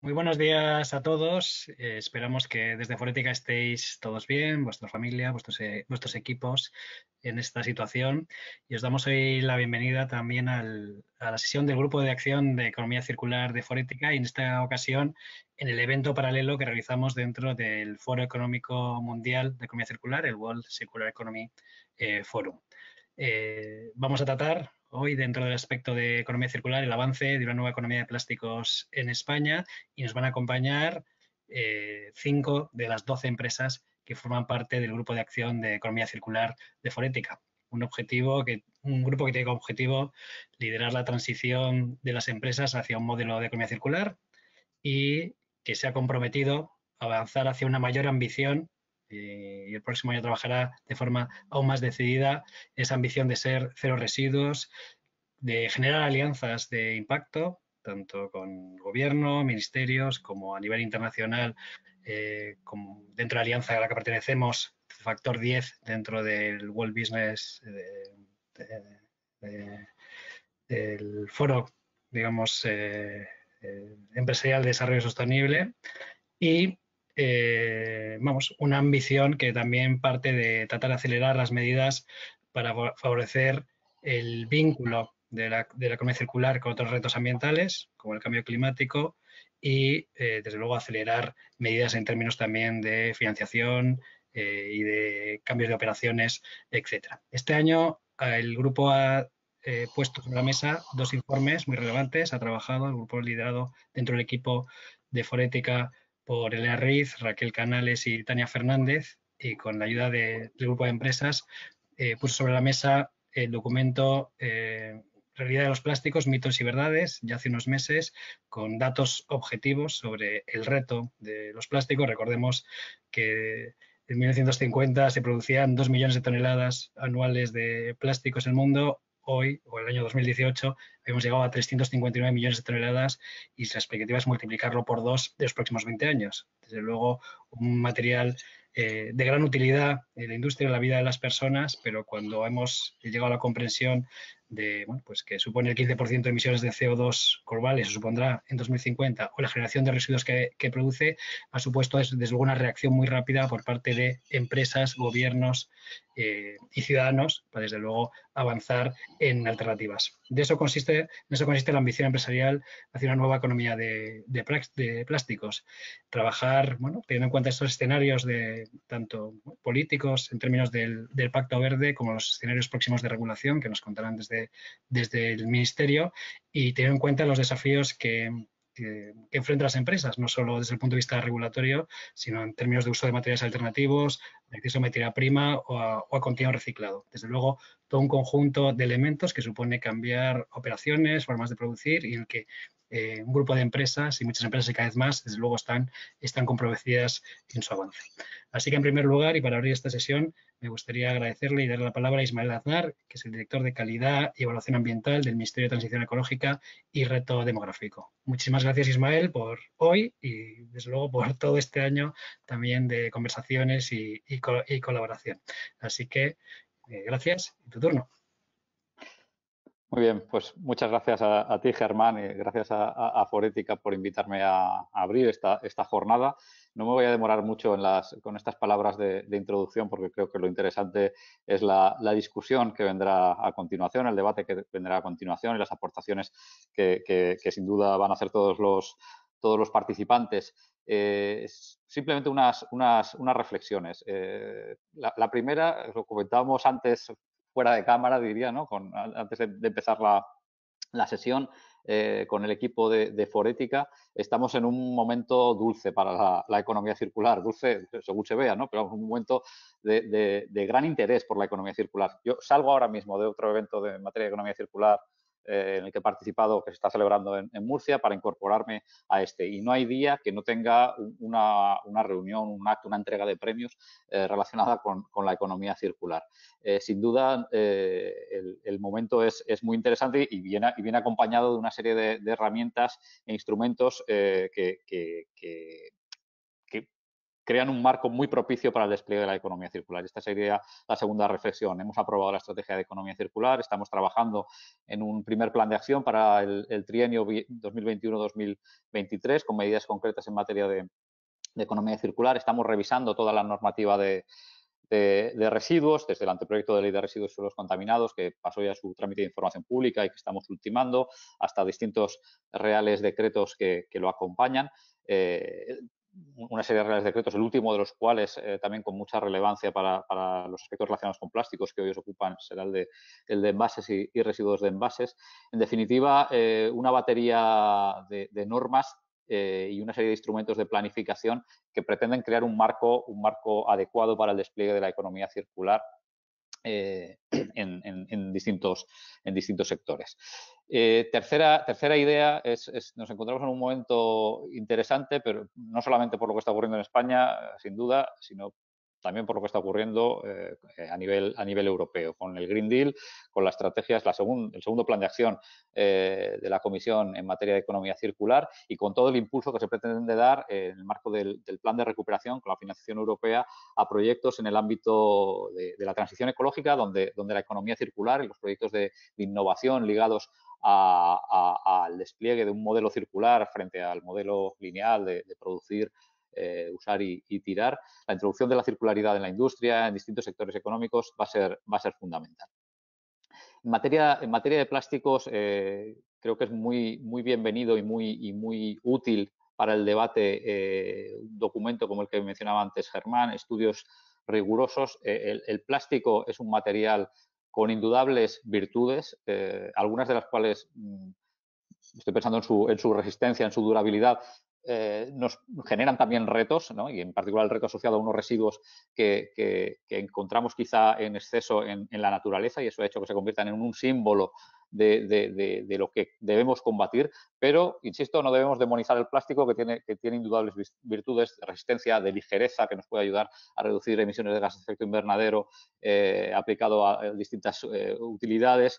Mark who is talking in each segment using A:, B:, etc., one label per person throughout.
A: Muy buenos días a todos. Esperamos que desde Forética estéis todos bien, vuestra familia, vuestros equipos en esta situación. Y os damos hoy la bienvenida también a la sesión del Grupo de Acción de Economía Circular de Forética y en esta ocasión en el evento paralelo que realizamos dentro del Foro Económico Mundial de Economía Circular, el World Circular Economy Forum. Vamos a tratar hoy, dentro del aspecto de economía circular, el avance de una nueva economía de plásticos en España y nos van a acompañar 5 de las 12 empresas que forman parte del grupo de acción de economía circular de Forética. Un grupo que tiene como objetivo liderar la transición de las empresas hacia un modelo de economía circular y que se ha comprometido a avanzar hacia una mayor ambición y el próximo año trabajará de forma aún más decidida esa ambición de ser cero residuos, de generar alianzas de impacto, tanto con gobierno, ministerios, como a nivel internacional, como dentro de la alianza a la que pertenecemos, Factor 10 dentro del World Business, de, del foro, digamos, empresarial de desarrollo sostenible y vamos, una ambición que también parte de tratar de acelerar las medidas para favorecer el vínculo de la economía circular con otros retos ambientales, como el cambio climático, y desde luego acelerar medidas en términos también de financiación y de cambios de operaciones, etcétera. Este año el grupo ha puesto sobre la mesa dos informes muy relevantes. Ha trabajado el grupo liderado dentro del equipo de Forética por Elena Riz, Raquel Canales y Tania Fernández, y con la ayuda del grupo de empresas, puso sobre la mesa el documento Realidad de los plásticos, mitos y verdades, ya hace unos meses, con datos objetivos sobre el reto de los plásticos. Recordemos que en 1950 se producían 2 millones de toneladas anuales de plásticos en el mundo. Hoy, o el año 2018, hemos llegado a 359 millones de toneladas y la expectativa es multiplicarlo por 2 de los próximos 20 años. Desde luego, un material de gran utilidad en la industria, en la vida de las personas, pero cuando hemos llegado a la comprensión de bueno, pues que supone el 15% de emisiones de CO2 globales, se supondrá en 2050, o la generación de residuos que produce, ha supuesto desde luego una reacción muy rápida por parte de empresas, gobiernos y ciudadanos para desde luego avanzar en alternativas. En eso consiste la ambición empresarial hacia una nueva economía de plásticos. Trabajar, bueno, teniendo en cuenta estos escenarios de tanto políticos en términos del Pacto Verde como los escenarios próximos de regulación que nos contarán desde el Ministerio y teniendo en cuenta los desafíos que enfrentan las empresas, no solo desde el punto de vista regulatorio, sino en términos de uso de materiales alternativos, de acceso a materia prima o a contenido reciclado. Desde luego, todo un conjunto de elementos que supone cambiar operaciones, formas de producir y en el que un grupo de empresas y muchas empresas y cada vez más, desde luego, están comprometidas en su avance. Así que, en primer lugar, y para abrir esta sesión, me gustaría agradecerle y darle la palabra a Ismael Aznar, que es el director de Calidad y Evaluación Ambiental del Ministerio de Transición Ecológica y Reto Demográfico. Muchísimas gracias, Ismael, por hoy y, desde luego, por todo este año también de conversaciones y colaboración. Así que, gracias. Y tu turno.
B: Muy bien, pues muchas gracias a ti, Germán, y gracias a Forética por invitarme a abrir esta jornada. No me voy a demorar mucho con estas palabras de introducción porque creo que lo interesante es la discusión que vendrá a continuación, el debate que vendrá a continuación y las aportaciones que sin duda van a hacer todos los participantes. Simplemente unas reflexiones. La primera, lo comentábamos antes fuera de cámara, diría, ¿no? Antes de empezar la sesión con el equipo de Forética, estamos en un momento dulce para la economía circular, dulce según se vea, ¿no? Pero un momento de gran interés por la economía circular. Yo salgo ahora mismo de otro evento en materia de economía circular en el que he participado, que se está celebrando en Murcia, para incorporarme a este. Y no hay día que no tenga una reunión, un acto, una entrega de premios relacionada con la economía circular. Sin duda, el momento es muy interesante y viene acompañado de una serie de herramientas e instrumentos que crean un marco muy propicio para el despliegue de la economía circular. Esta sería la segunda reflexión. Hemos aprobado la estrategia de economía circular, estamos trabajando en un primer plan de acción para el trienio 2021-2023 con medidas concretas en materia de economía circular. Estamos revisando toda la normativa de residuos, desde el anteproyecto de ley de residuos y suelos contaminados, que pasó ya su trámite de información pública y que estamos ultimando, hasta distintos reales decretos que lo acompañan. Una serie de reales decretos, el último de los cuales también con mucha relevancia para los aspectos relacionados con plásticos que hoy os ocupan será el de envases y residuos de envases. En definitiva, una batería de normas y una serie de instrumentos de planificación que pretenden crear un marco adecuado para el despliegue de la economía circular en distintos sectores. Tercera idea nos encontramos en un momento interesante, pero no solamente por lo que está ocurriendo en España, sin duda, sino también por lo que está ocurriendo a nivel europeo, con el Green Deal, con las estrategias, el segundo plan de acción de la Comisión en materia de economía circular y con todo el impulso que se pretende dar en el marco del plan de recuperación con la financiación europea a proyectos en el ámbito de la transición ecológica, donde la economía circular y los proyectos de innovación ligados al despliegue de un modelo circular frente al modelo lineal de producir, usar y tirar, la introducción de la circularidad en la industria, en distintos sectores económicos, va a ser fundamental. En materia de plásticos, creo que es muy bienvenido y muy útil para el debate un documento como el que mencionaba antes Germán, estudios rigurosos. El plástico es un material con indudables virtudes, algunas de las cuales estoy pensando en su resistencia, en su durabilidad, nos generan también retos, ¿no? Y en particular el reto asociado a unos residuos que encontramos quizá en exceso en la naturaleza, y eso ha hecho que se conviertan en un símbolo de lo que debemos combatir, pero, insisto, no debemos demonizar el plástico, que tiene indudables virtudes de resistencia, de ligereza, que nos puede ayudar a reducir emisiones de gases de efecto invernadero aplicado a distintas utilidades.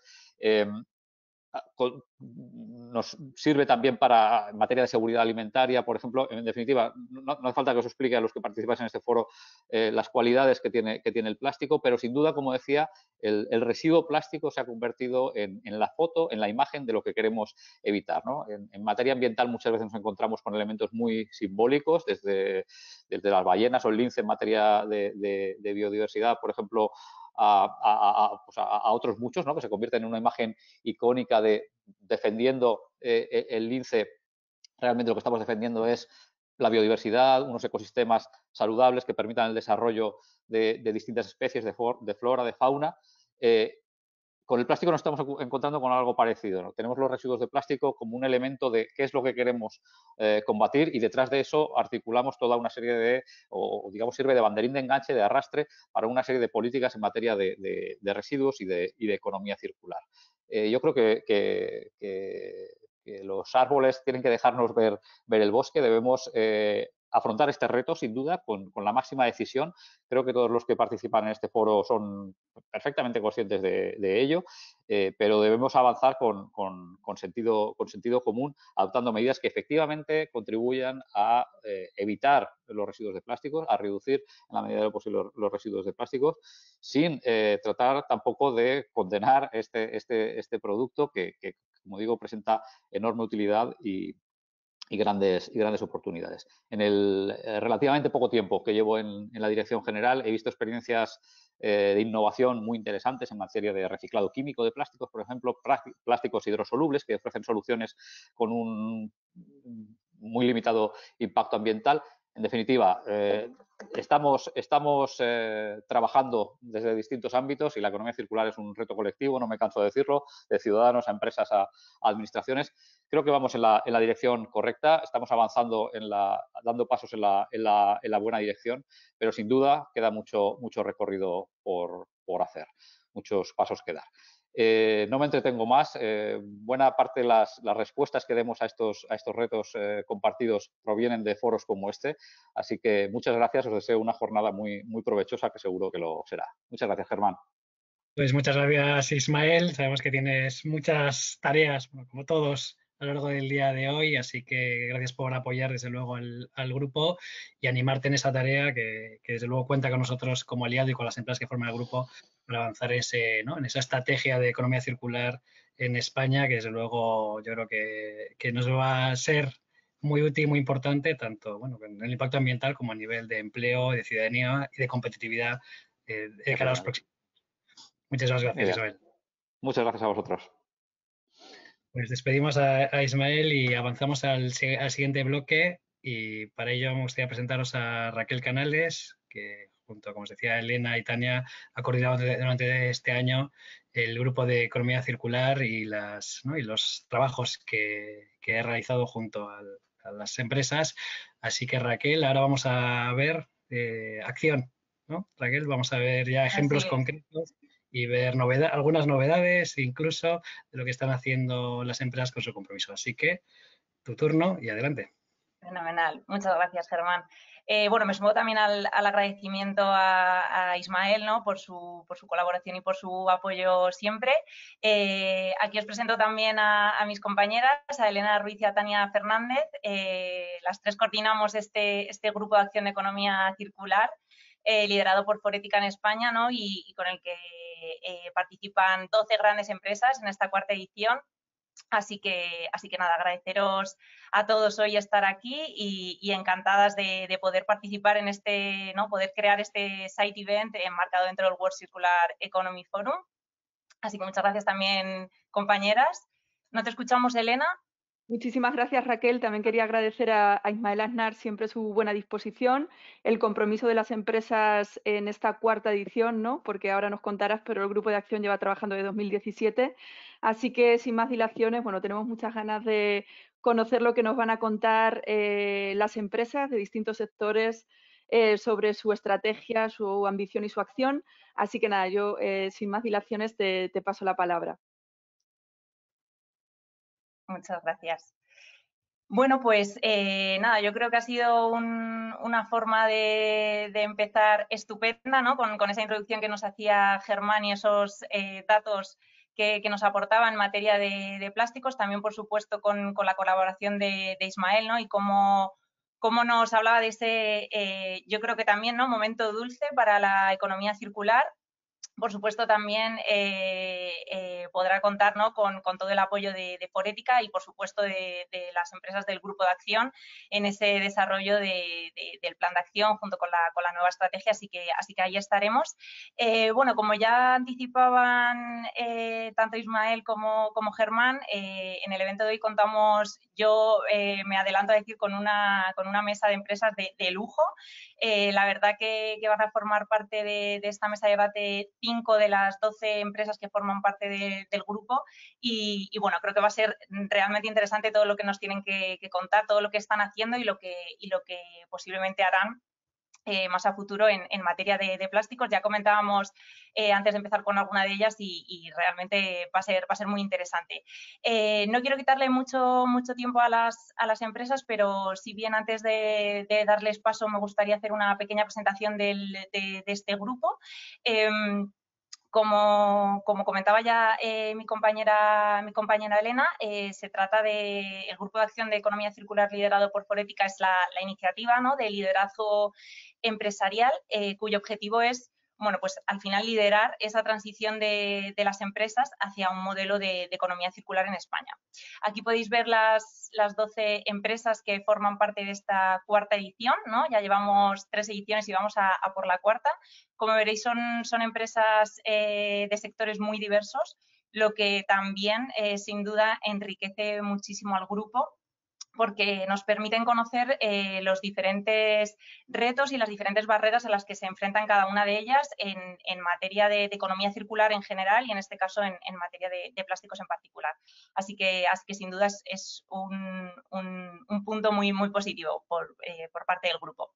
B: Nos sirve también para en materia de seguridad alimentaria, por ejemplo. En definitiva, no hace falta que os explique a los que participáis en este foro las cualidades que tiene el plástico, pero sin duda, como decía, el residuo plástico se ha convertido en la foto, en la imagen de lo que queremos evitar, ¿no? En materia ambiental muchas veces nos encontramos con elementos muy simbólicos, desde las ballenas o el lince en materia de biodiversidad, por ejemplo, a otros muchos, ¿no? Que se convierten en una imagen icónica de defendiendo el lince. Realmente lo que estamos defendiendo es la biodiversidad, unos ecosistemas saludables que permitan el desarrollo de distintas especies de flora, de fauna. Con el plástico nos estamos encontrando con algo parecido, ¿no? Tenemos los residuos de plástico como un elemento de qué es lo que queremos combatir, y detrás de eso articulamos toda una serie o digamos sirve de banderín de enganche, de arrastre para una serie de políticas en materia de residuos y de economía circular. Yo creo que los árboles tienen que dejarnos ver el bosque, debemos afrontar este reto sin duda con la máxima decisión. Creo que todos los que participan en este foro son perfectamente conscientes de ello, pero debemos avanzar con sentido común, adoptando medidas que efectivamente contribuyan a evitar los residuos de plásticos, a reducir en la medida de lo posible los residuos de plásticos, sin tratar tampoco de condenar este producto que, como digo, presenta enorme utilidad y grandes oportunidades. En el relativamente poco tiempo que llevo en la dirección general, he visto experiencias de innovación muy interesantes en materia de reciclado químico de plásticos, por ejemplo, plásticos hidrosolubles que ofrecen soluciones con un muy limitado impacto ambiental. En definitiva, estamos trabajando desde distintos ámbitos, y la economía circular es un reto colectivo, no me canso de decirlo, de ciudadanos a empresas a administraciones. Creo que vamos en la dirección correcta, estamos avanzando dando pasos en la buena dirección, pero sin duda queda mucho recorrido por hacer, muchos pasos que dar. No me entretengo más. Buena parte de las respuestas que demos a estos retos compartidos provienen de foros como este. Así que muchas gracias. Os deseo una jornada muy provechosa, que seguro que lo será. Muchas gracias, Germán.
A: Pues muchas gracias, Ismael. Sabemos que tienes muchas tareas, bueno, como todos, a lo largo del día de hoy, así que gracias por apoyar desde luego al grupo y animarte en esa tarea que desde luego cuenta con nosotros como aliado y con las empresas que forman el grupo para avanzar ¿no? en esa estrategia de economía circular en España, que desde luego yo creo que nos va a ser muy útil, muy importante, tanto bueno, en el impacto ambiental como a nivel de empleo, de ciudadanía y de competitividad de cara a los
B: Efectivamente.
A: próximos. Muchas
B: Muy
A: gracias,
B: bien.
A: Isabel.
B: Muchas gracias a vosotros.
A: Pues despedimos a Ismael y avanzamos al siguiente bloque y para ello me gustaría presentaros a Raquel Canales, que junto, como os decía, Elena y Tania ha coordinado durante este año el grupo de economía circular y los trabajos que he realizado junto a las empresas. Así que Raquel, ahora vamos a ver acción, ¿no? Raquel, vamos a ver ya
C: Así
A: ejemplos
C: es.
A: concretos y ver algunas novedades incluso de lo que están haciendo las empresas con su compromiso. Así que tu turno y adelante.
C: Fenomenal. Muchas gracias, Germán. Bueno, me sumo también al agradecimiento a Ismael, ¿no? por su colaboración y por su apoyo siempre. Aquí os presento también a mis compañeras, a Elena Ruiz y a Tania Fernández. Las tres coordinamos este grupo de acción de economía circular, liderado por Forética en España, ¿no? y con el que participan 12 grandes empresas en esta cuarta edición. Así que nada, agradeceros a todos hoy estar aquí y encantadas de poder participar en este, ¿no? Poder crear este site event enmarcado dentro del World Circular Economy Forum. Así que muchas gracias también, compañeras. ¿No te escuchamos, Elena?
D: Muchísimas gracias, Raquel. También quería agradecer a Ismael Aznar siempre su buena disposición, el compromiso de las empresas en esta cuarta edición, ¿no? Porque ahora nos contarás, pero el grupo de acción lleva trabajando desde 2017. Así que, sin más dilaciones, bueno, tenemos muchas ganas de conocer lo que nos van a contar las empresas de distintos sectores sobre su estrategia, su ambición y su acción. Así que nada, yo sin más dilaciones te paso la palabra.
C: Muchas gracias. Bueno, pues nada, yo creo que ha sido una forma de empezar estupenda, ¿no? Con esa introducción que nos hacía Germán y esos datos que nos aportaba en materia de plásticos, también por supuesto con la colaboración de Ismael, ¿no? Y cómo nos hablaba de ese, yo creo que también, ¿no? Momento dulce para la economía circular. Por supuesto, también podrá contar, ¿no? con todo el apoyo de Forética y, por supuesto, de las empresas del Grupo de Acción en ese desarrollo del plan de acción junto con la nueva estrategia. Así que ahí estaremos. Bueno, como ya anticipaban tanto Ismael como Germán, en el evento de hoy contamos, yo me adelanto a decir, con una mesa de empresas de lujo. La verdad que van a formar parte de esta mesa de debate 5 de las 12 empresas que forman parte del grupo y bueno, creo que va a ser realmente interesante todo lo que nos tienen que contar, todo lo que están haciendo y lo que posiblemente harán más a futuro en materia de plásticos. Ya comentábamos antes de empezar con alguna de ellas y realmente va a ser muy interesante. No quiero quitarle mucho tiempo a las empresas, pero si bien antes de darles paso me gustaría hacer una pequeña presentación de este grupo. Como comentaba ya mi compañera Elena, se trata del Grupo de Acción de Economía Circular liderado por Forética, es la iniciativa, ¿no? de liderazgo empresarial, cuyo objetivo es, bueno, pues al final liderar esa transición de las empresas hacia un modelo de economía circular en España. Aquí podéis ver las 12 empresas que forman parte de esta cuarta edición, ¿no? Ya llevamos 3 ediciones y vamos a por la cuarta. Como veréis, son empresas de sectores muy diversos, lo que también, sin duda, enriquece muchísimo al grupo, porque nos permiten conocer los diferentes retos y las diferentes barreras a las que se enfrentan cada una de ellas en materia de economía circular en general y en este caso en materia de plásticos en particular. Así que sin duda es un punto muy positivo por parte del grupo.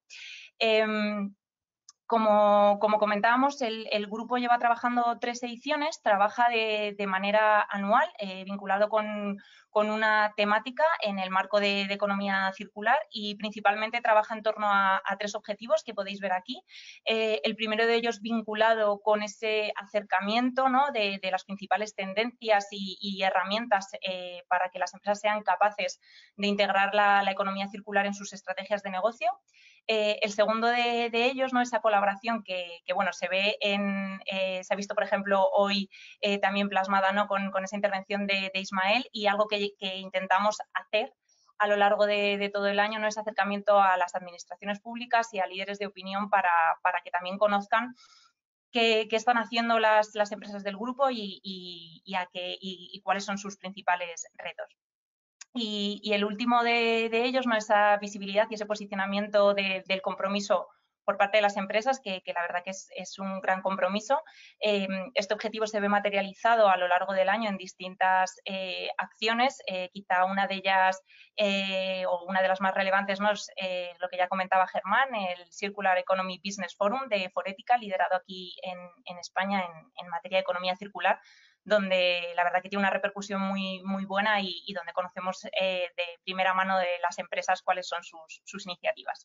C: Como comentábamos, el grupo lleva trabajando 3 ediciones, trabaja de manera anual, vinculado con con una temática en el marco de economía circular y principalmente trabaja en torno a 3 objetivos que podéis ver aquí. El primero de ellos vinculado con ese acercamiento, ¿no?, de las principales tendencias y herramientas para que las empresas sean capaces de integrar la economía circular en sus estrategias de negocio. El segundo de ellos, ¿no?, esa colaboración que bueno, se ve se ha visto, por ejemplo, hoy también plasmada, ¿no?, con esa intervención de Ismael, y algo que intentamos hacer a lo largo de todo el año, ¿no?, es acercamiento a las administraciones públicas y a líderes de opinión para que también conozcan qué están haciendo las empresas del grupo y cuáles son sus principales retos. Y el último de ellos, ¿no?, esa visibilidad y ese posicionamiento del compromiso por parte de las empresas, que la verdad que es un gran compromiso. Este objetivo se ve materializado a lo largo del año en distintas acciones. Quizá una de ellas, o una de las más relevantes, ¿no?, es lo que ya comentaba Germán, el Circular Economy Business Forum de Forética, liderado aquí en España en materia de economía circular, donde la verdad que tiene una repercusión muy buena y donde conocemos de primera mano de las empresas cuáles son sus iniciativas.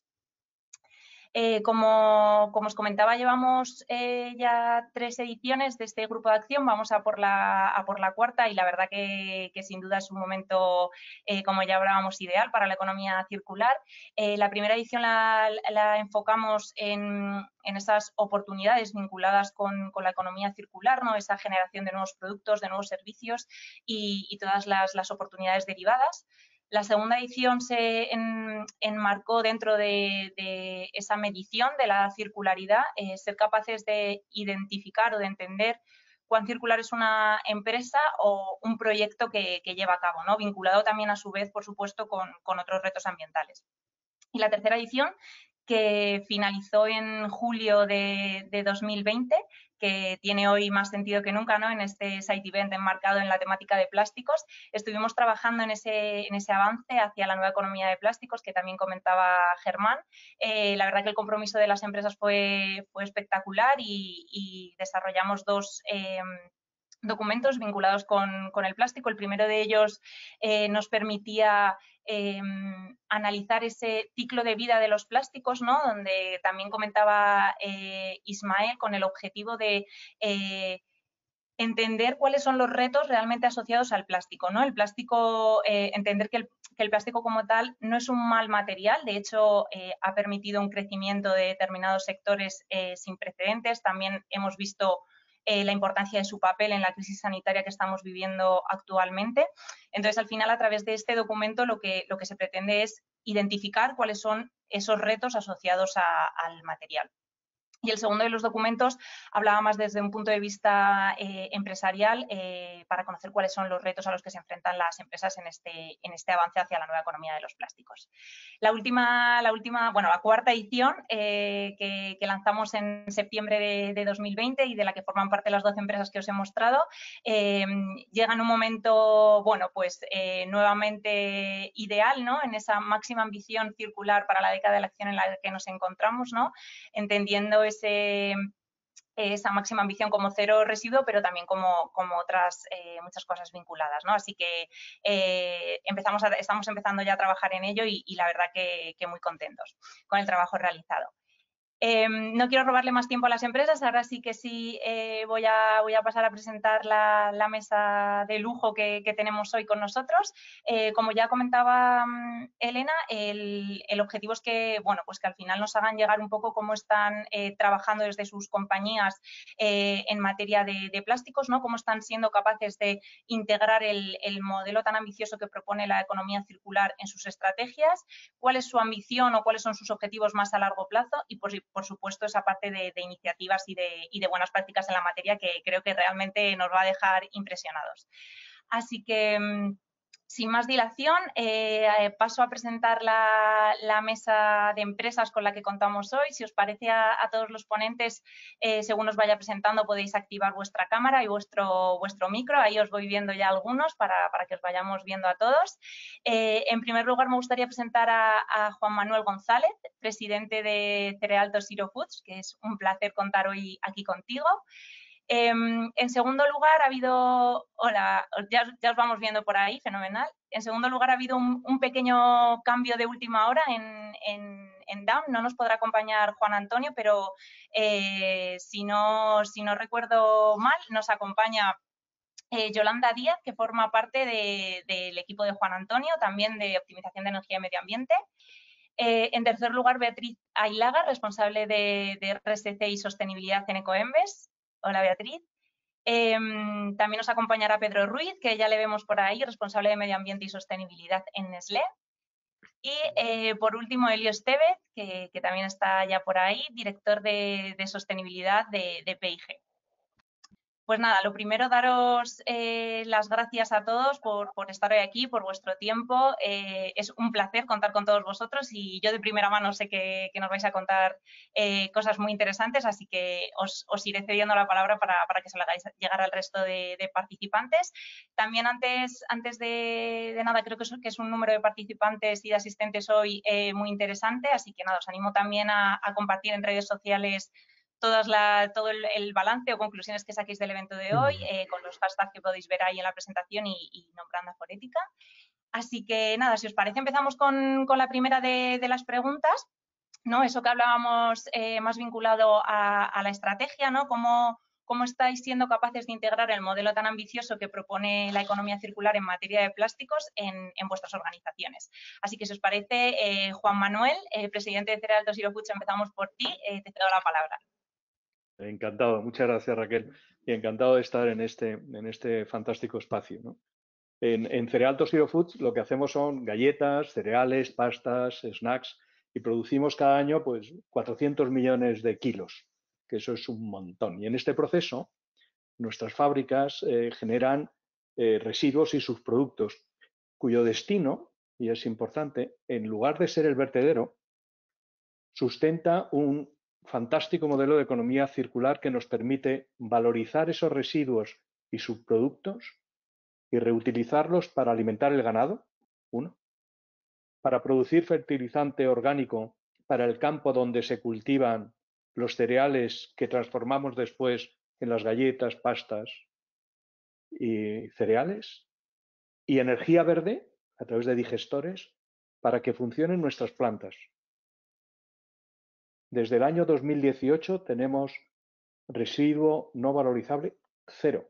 C: Como os comentaba, llevamos ya 3 ediciones de este grupo de acción, vamos a por la cuarta, y la verdad que sin duda es un momento, como ya hablábamos, ideal para la economía circular. La primera edición la enfocamos en esas oportunidades vinculadas con la economía circular, ¿no?, esa generación de nuevos productos, de nuevos servicios y todas las oportunidades derivadas. La segunda edición se enmarcó dentro de esa medición de la circularidad, ser capaces de identificar o de entender cuán circular es una empresa o un proyecto que lleva a cabo, ¿no?, vinculado también a su vez, por supuesto, con otros retos ambientales. Y la tercera edición, que finalizó en julio de 2020, que tiene hoy más sentido que nunca, ¿no?, en este site event enmarcado en la temática de plásticos. Estuvimos trabajando en ese avance hacia la nueva economía de plásticos que también comentaba Germán. La verdad que el compromiso de las empresas fue espectacular y desarrollamos 2 documentos vinculados con el plástico. El primero de ellos nos permitía analizar ese ciclo de vida de los plásticos, ¿no?, donde también comentaba Ismael, con el objetivo de entender cuáles son los retos realmente asociados al plástico, ¿no? El plástico, entender que el plástico como tal no es un mal material, de hecho ha permitido un crecimiento de determinados sectores sin precedentes. También hemos visto la importancia de su papel en la crisis sanitaria que estamos viviendo actualmente. Entonces, al final, a través de este documento, lo que se pretende es identificar cuáles son esos retos asociados al material. Y el segundo de los documentos hablaba más desde un punto de vista empresarial, para conocer cuáles son los retos a los que se enfrentan las empresas en este avance hacia la nueva economía de los plásticos. La cuarta edición que lanzamos en septiembre de 2020 y de la que forman parte las 12 empresas que os he mostrado, llega en un momento, bueno, pues nuevamente ideal, ¿no?, en esa máxima ambición circular para la década de la acción en la que nos encontramos, ¿no?, entendiendo esa máxima ambición como cero residuo, pero también como otras muchas cosas vinculadas, ¿no? Así que estamos empezando ya a trabajar en ello y la verdad que muy contentos con el trabajo realizado. No quiero robarle más tiempo a las empresas, ahora sí que voy a pasar a presentar la mesa de lujo que tenemos hoy con nosotros. Como ya comentaba Elena, el objetivo es que, bueno, pues que al final nos hagan llegar un poco cómo están trabajando desde sus compañías en materia de plásticos, ¿no?, cómo están siendo capaces de integrar el modelo tan ambicioso que propone la economía circular en sus estrategias, cuál es su ambición o cuáles son sus objetivos más a largo plazo y, por supuesto, esa parte de iniciativas y de buenas prácticas en la materia que creo que realmente nos va a dejar impresionados. Así que, sin más dilación, paso a presentar la mesa de empresas con la que contamos hoy. Si os parece a todos los ponentes, según os vaya presentando, podéis activar vuestra cámara y vuestro micro. Ahí os voy viendo ya algunos para que os vayamos viendo a todos. En primer lugar, me gustaría presentar a Juan Manuel González, presidente de Cerealto Zero Foods, que es un placer contar hoy aquí contigo. En segundo lugar, ha habido, hola, ya os vamos viendo por ahí, fenomenal. En segundo lugar, ha habido un pequeño cambio de última hora en DAM. No nos podrá acompañar Juan Antonio, pero si no recuerdo mal, nos acompaña Yolanda Díaz, que forma parte del equipo de Juan Antonio, también de optimización de energía y medio ambiente. En tercer lugar, Beatriz Ailaga, responsable de RSC y sostenibilidad en Ecoembes. Hola, Beatriz. También nos acompañará Pedro Ruiz, que ya le vemos por ahí, responsable de medio ambiente y sostenibilidad en Nestlé. Y por último, Elio Estevez, que también está ya por ahí, director de sostenibilidad de PIG. Pues nada, lo primero, daros las gracias a todos por estar hoy aquí, por vuestro tiempo. Es un placer contar con todos vosotros y yo de primera mano sé que nos vais a contar cosas muy interesantes, así que os iré cediendo la palabra para que se la hagáis llegar al resto de participantes. También antes de nada, creo que es un número de participantes y de asistentes hoy muy interesante, así que nada, os animo también a compartir en redes sociales todo el balance o conclusiones que saquéis del evento de hoy, con los hashtags que podéis ver ahí en la presentación y nombrando a Forética. Así que nada, si os parece, empezamos con la primera de las preguntas, ¿no? Eso que hablábamos más vinculado a la estrategia, ¿no? ¿Cómo estáis siendo capaces de integrar el modelo tan ambicioso que propone la economía circular en materia de plásticos en vuestras organizaciones? Así que, si os parece, Juan Manuel, presidente de Cereal Zero Foods, empezamos por ti, te cedo la palabra.
E: Encantado, muchas gracias, Raquel, y encantado de estar en este fantástico espacio, ¿no? En Cereal Zero Foods lo que hacemos son galletas, cereales, pastas, snacks, y producimos cada año pues 400 millones de kilos, que eso es un montón. Y en este proceso, nuestras fábricas generan residuos y subproductos, cuyo destino, y es importante, en lugar de ser el vertedero, sustenta un fantástico modelo de economía circular que nos permite valorizar esos residuos y subproductos y reutilizarlos para alimentar el ganado, uno, para producir fertilizante orgánico para el campo donde se cultivan los cereales que transformamos después en las galletas, pastas y cereales, y energía verde a través de digestores para que funcionen nuestras plantas. Desde el año 2018 tenemos residuo no valorizable 0.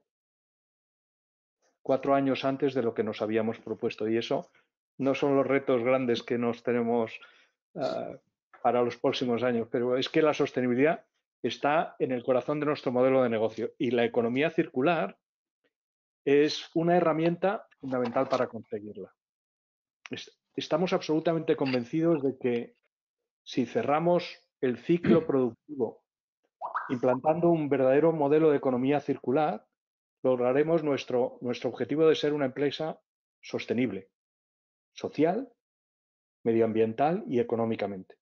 E: 4 años antes de lo que nos habíamos propuesto. Y eso no son los retos grandes que nos tenemos para los próximos años, pero es que la sostenibilidad está en el corazón de nuestro modelo de negocio y la economía circular es una herramienta fundamental para conseguirla. Estamos absolutamente convencidos de que si cerramos el ciclo productivo implantando un verdadero modelo de economía circular, lograremos nuestro objetivo de ser una empresa sostenible, social, medioambiental y económicamente.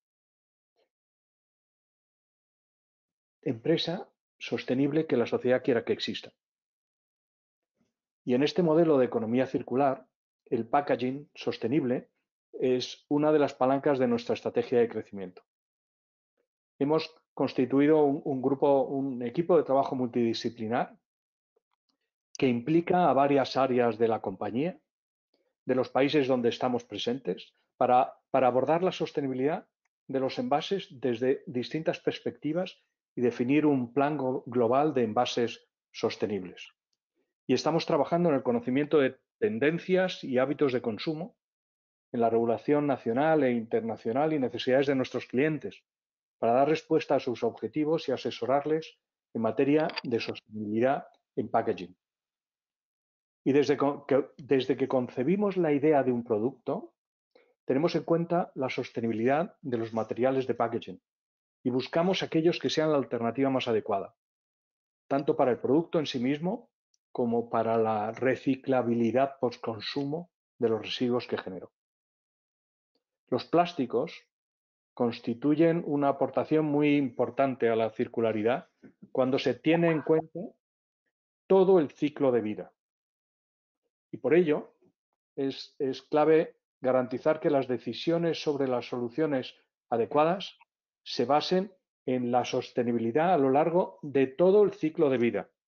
E: Empresa sostenible que la sociedad quiera que exista. Y en este modelo de economía circular, el packaging sostenible es una de las palancas de nuestra estrategia de crecimiento. Hemos constituido un equipo de trabajo multidisciplinar que implica a varias áreas de la compañía, de los países donde estamos presentes, para abordar la sostenibilidad de los envases desde distintas perspectivas y definir un plan global de envases sostenibles. Y estamos trabajando en el conocimiento de tendencias y hábitos de consumo, en la regulación nacional e internacional y necesidades de nuestros clientes, para dar respuesta a sus objetivos y asesorarles en materia de sostenibilidad en packaging. Y desde que concebimos la idea de un producto, tenemos en cuenta la sostenibilidad de los materiales de packaging y buscamos aquellos que sean la alternativa más adecuada, tanto para el producto en sí mismo como para la reciclabilidad postconsumo de los residuos que generó. Los plásticos constituyen una aportación muy importante a la circularidad cuando se tiene en cuenta todo el ciclo de vida. Y por ello es clave garantizar que las decisiones sobre las soluciones adecuadas se basen en la sostenibilidad a lo largo de todo el ciclo de vida,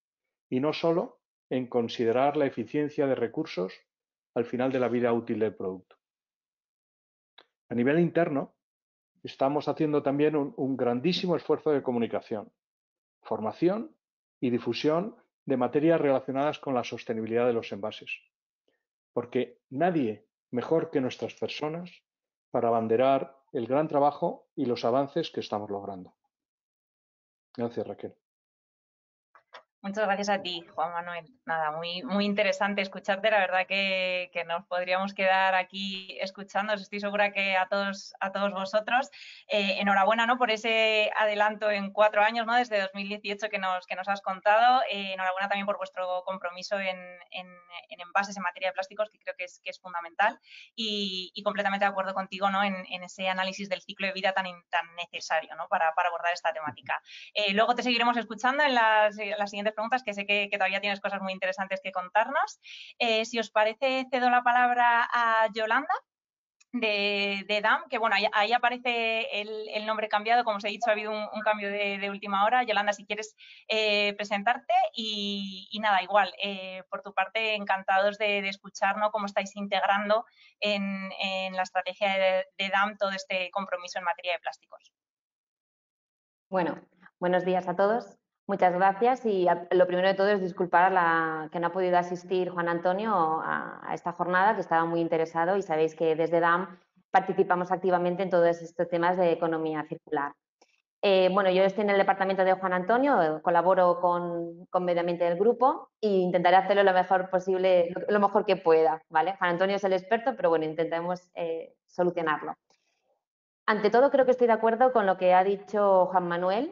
E: y no solo en considerar la eficiencia de recursos al final de la vida útil del producto. A nivel interno, estamos haciendo también un grandísimo esfuerzo de comunicación, formación y difusión de materias relacionadas con la sostenibilidad de los envases, porque nadie mejor que nuestras personas para abanderar el gran trabajo y los avances que estamos logrando. Gracias, Raquel.
C: Muchas gracias a ti, Juan Manuel. Nada, muy interesante escucharte. La verdad que nos podríamos quedar aquí escuchando. Estoy segura que a todos vosotros. Enhorabuena, ¿no?, por ese adelanto en 4 años, ¿no?, desde 2018 que nos has contado. Enhorabuena también por vuestro compromiso en envases en materia de plásticos, que creo que es fundamental. Y completamente de acuerdo contigo, ¿no?, en ese análisis del ciclo de vida tan necesario, ¿no?, para abordar esta temática. Luego te seguiremos escuchando en las siguientes preguntas, que sé que todavía tienes cosas muy interesantes que contarnos. Si os parece, cedo la palabra a Yolanda de DAM, que bueno, ahí aparece el nombre cambiado. Como os he dicho, ha habido un cambio de última hora. Yolanda, si quieres presentarte y nada, igual, por tu parte, encantados de escuchar, ¿no?, cómo estáis integrando en la estrategia de DAM todo este compromiso en materia de plásticos.
F: Bueno, buenos días a todos. Muchas gracias y lo primero de todo es disculpar que no ha podido asistir Juan Antonio a esta jornada, que estaba muy interesado, y sabéis que desde DAM participamos activamente en todos estos temas de economía circular. Bueno, yo estoy en el departamento de Juan Antonio, colaboro con Medio Ambiente del grupo e intentaré hacerlo lo mejor posible, lo mejor que pueda, ¿vale? Juan Antonio es el experto, pero bueno, intentaremos solucionarlo. Ante todo, creo que estoy de acuerdo con lo que ha dicho Juan Manuel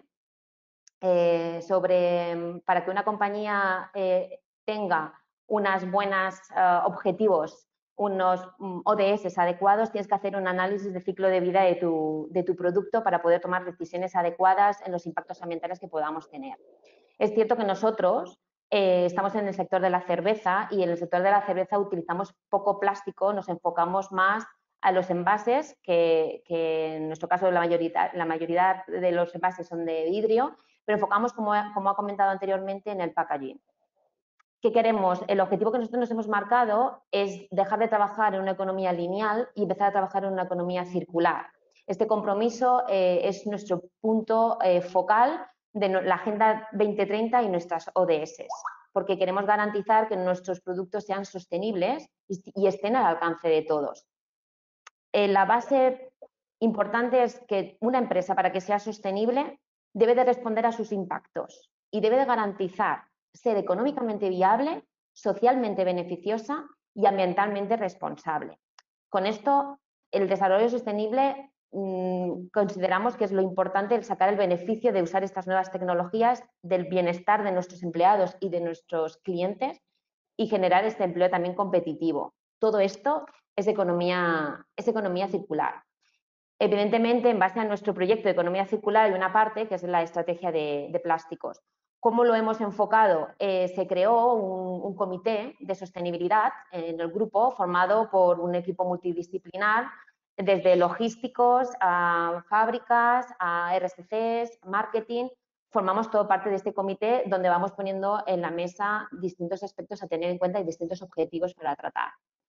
F: sobre para que una compañía tenga unos buenos objetivos, unos ODS adecuados, tienes que hacer un análisis de ciclo de vida de tu producto para poder tomar decisiones adecuadas en los impactos ambientales que podamos tener. Es cierto que nosotros estamos en el sector de la cerveza y en el sector de la cerveza utilizamos poco plástico, nos enfocamos más a los envases, que en nuestro caso la mayoría de los envases son de vidrio, pero enfocamos, como ha comentado anteriormente, en el packaging. ¿Qué queremos? El objetivo que nosotros nos hemos marcado es dejar de trabajar en una economía lineal y empezar a trabajar en una economía circular. Este compromiso es nuestro punto focal de la Agenda 2030 y nuestras ODS, porque queremos garantizar que nuestros productos sean sostenibles y estén al alcance de todos. La base importante es que una empresa, para que sea sostenible, debe de responder a sus impactos y debe de garantizar ser económicamente viable, socialmente beneficiosa y ambientalmente responsable. Con esto, el desarrollo sostenible consideramos que es lo importante, el sacar el beneficio de usar estas nuevas tecnologías, del bienestar de nuestros empleados y de nuestros clientes, y generar este empleo también competitivo. Todo esto es economía circular. Evidentemente, en base a nuestro proyecto de economía circular hay una parte que es la estrategia de plásticos. ¿Cómo lo hemos enfocado? Se creó un comité de sostenibilidad en el grupo, formado por un equipo multidisciplinar, desde logísticos a fábricas, a RSCs, marketing. Formamos todo parte de este comité, donde vamos poniendo en la mesa distintos aspectos a tener en cuenta y distintos objetivos para tratar.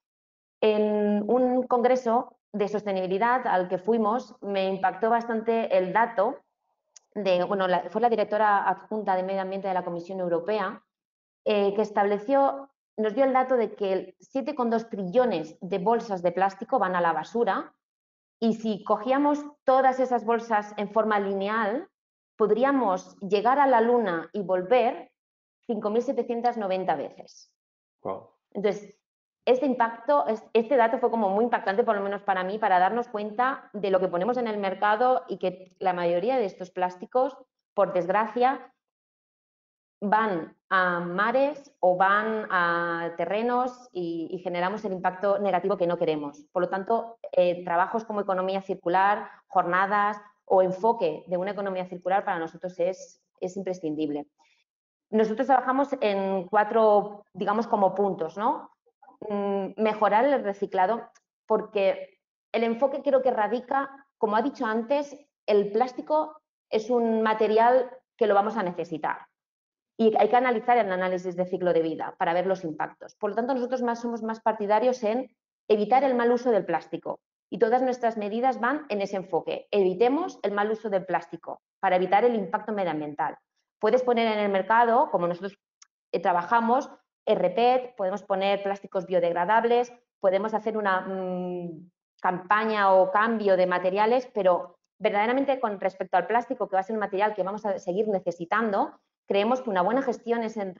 F: En un congreso de sostenibilidad al que fuimos, me impactó bastante el dato de, bueno, fue la directora adjunta de Medio Ambiente de la Comisión Europea, que nos dio el dato de que 7,2 trillones de bolsas de plástico van a la basura, y si cogíamos todas esas bolsas en forma lineal, podríamos llegar a la Luna y volver 5.790 veces.
E: Wow.
F: Entonces, este dato fue como muy impactante, por lo menos para mí, para darnos cuenta de lo que ponemos en el mercado y que la mayoría de estos plásticos, por desgracia, van a mares o van a terrenos y generamos el impacto negativo que no queremos. Por lo tanto, trabajos como economía circular, jornadas o enfoque de una economía circular para nosotros es imprescindible. Nosotros trabajamos en 4, digamos, como puntos, ¿no? Mejorar el reciclado, porque el enfoque creo que radica, como ha dicho antes, el plástico es un material que lo vamos a necesitar. y hay que analizar el análisis de ciclo de vida para ver los impactos. Por lo tanto, nosotros somos más partidarios en evitar el mal uso del plástico y todas nuestras medidas van en ese enfoque. Evitemos el mal uso del plástico para evitar el impacto medioambiental. Puedes poner en el mercado, como nosotros trabajamos, RPET, podemos poner plásticos biodegradables, podemos hacer una campaña o cambio de materiales, pero verdaderamente con respecto al plástico, que va a ser un material que vamos a seguir necesitando, creemos que una buena gestión es en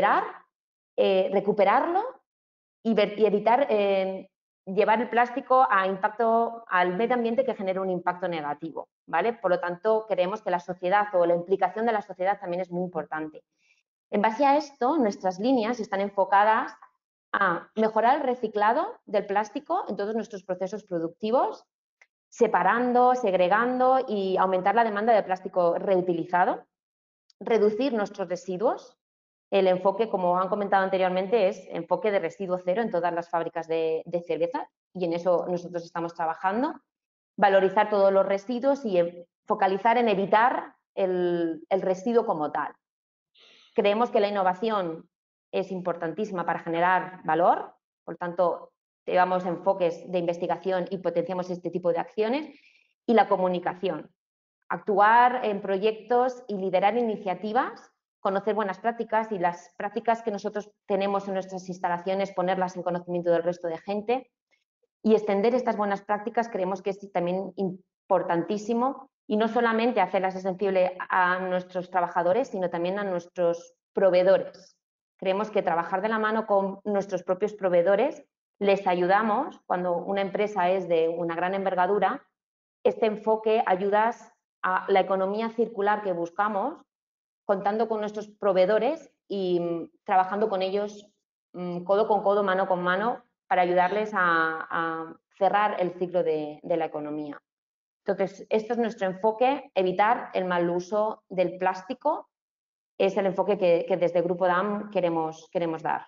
F: recuperarlo y evitar llevar el plástico a impacto al medio ambiente que genere un impacto negativo, ¿vale? Por lo tanto, creemos que la sociedad o la implicación de la sociedad también es muy importante. En base a esto, nuestras líneas están enfocadas a mejorar el reciclado del plástico en todos nuestros procesos productivos, separando, segregando y aumentar la demanda de plástico reutilizado, reducir nuestros residuos. El enfoque, como han comentado anteriormente, es enfoque de residuo cero en todas las fábricas de cerveza y en eso nosotros estamos trabajando. Valorizar todos los residuos y focalizar en evitar el residuo como tal. Creemos que la innovación es importantísima para generar valor, por tanto, llevamos enfoques de investigación y potenciamos este tipo de acciones. Y la comunicación, actuar en proyectos y liderar iniciativas, conocer buenas prácticas y las prácticas que nosotros tenemos en nuestras instalaciones, ponerlas en conocimiento del resto de gente y extender estas buenas prácticas creemos que es también importantísimo y no solamente hacerlas accesibles a nuestros trabajadores, sino también a nuestros proveedores. Creemos que trabajar de la mano con nuestros propios proveedores les ayudamos, cuando una empresa es de una gran envergadura, este enfoque ayudas a la economía circular que buscamos, contando con nuestros proveedores y trabajando con ellos codo con codo, mano con mano, para ayudarles a cerrar el ciclo de la economía. Entonces, esto es nuestro enfoque, evitar el mal uso del plástico, es el enfoque que desde Grupo DAM queremos dar.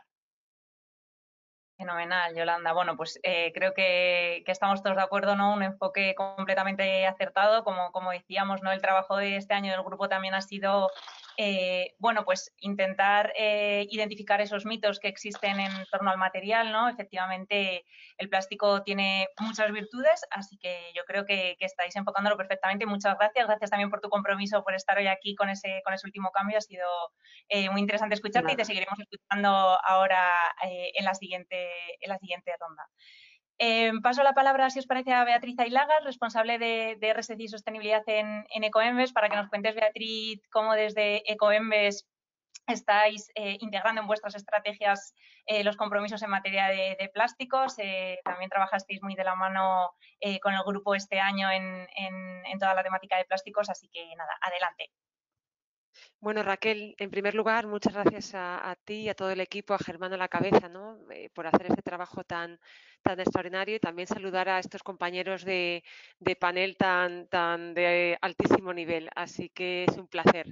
C: Fenomenal, Yolanda. Bueno, pues creo que estamos todos de acuerdo, ¿no? Un enfoque completamente acertado. Como decíamos, ¿no? El trabajo de este año del grupo también ha sido, bueno, pues intentar identificar esos mitos que existen en torno al material, ¿no? Efectivamente, el plástico tiene muchas virtudes, así que yo creo que estáis enfocándolo perfectamente. Muchas gracias. Gracias también por tu compromiso, por estar hoy aquí con ese último cambio. Ha sido muy interesante escucharte y te seguiremos escuchando ahora en la siguiente ronda. Paso la palabra, si os parece, a Beatriz Ailagas, responsable de RSC y Sostenibilidad en Ecoembes, para que nos cuentes, Beatriz, cómo desde Ecoembes estáis integrando en vuestras estrategias los compromisos en materia de plásticos. También trabajasteis muy de la mano con el grupo este año en toda la temática de plásticos, así que nada, adelante.
G: Bueno, Raquel, en primer lugar, muchas gracias a ti y a todo el equipo, a Germán a la cabeza, ¿no? Por hacer este trabajo tan extraordinario y también saludar a estos compañeros de panel tan de altísimo nivel. Así que es un placer.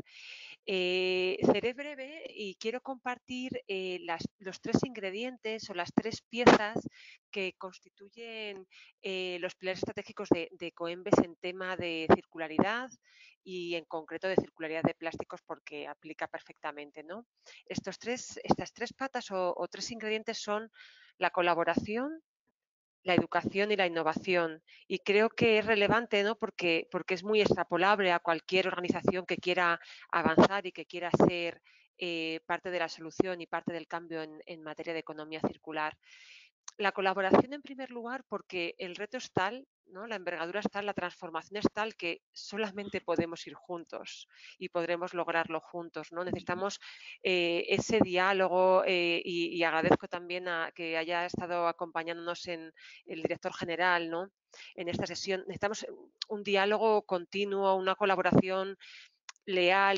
G: Seré breve y quiero compartir los 3 ingredientes o las 3 piezas que constituyen los pilares estratégicos de Ecoembes en tema de circularidad y en concreto de circularidad de plásticos porque aplica perfectamente, ¿no? Estas 3 patas o 3 ingredientes son la colaboración, la educación y la innovación. Y creo que es relevante, ¿no? porque es muy extrapolable a cualquier organización que quiera avanzar y que quiera ser parte de la solución y parte del cambio en materia de economía circular. La colaboración, en primer lugar, porque el reto es tal, ¿no? La envergadura es tal, la transformación es tal que solamente podemos ir juntos y podremos lograrlo juntos, ¿no? Necesitamos ese diálogo y agradezco también a que haya estado acompañándonos en el director general, ¿no? En esta sesión. Necesitamos un diálogo continuo, una colaboración leal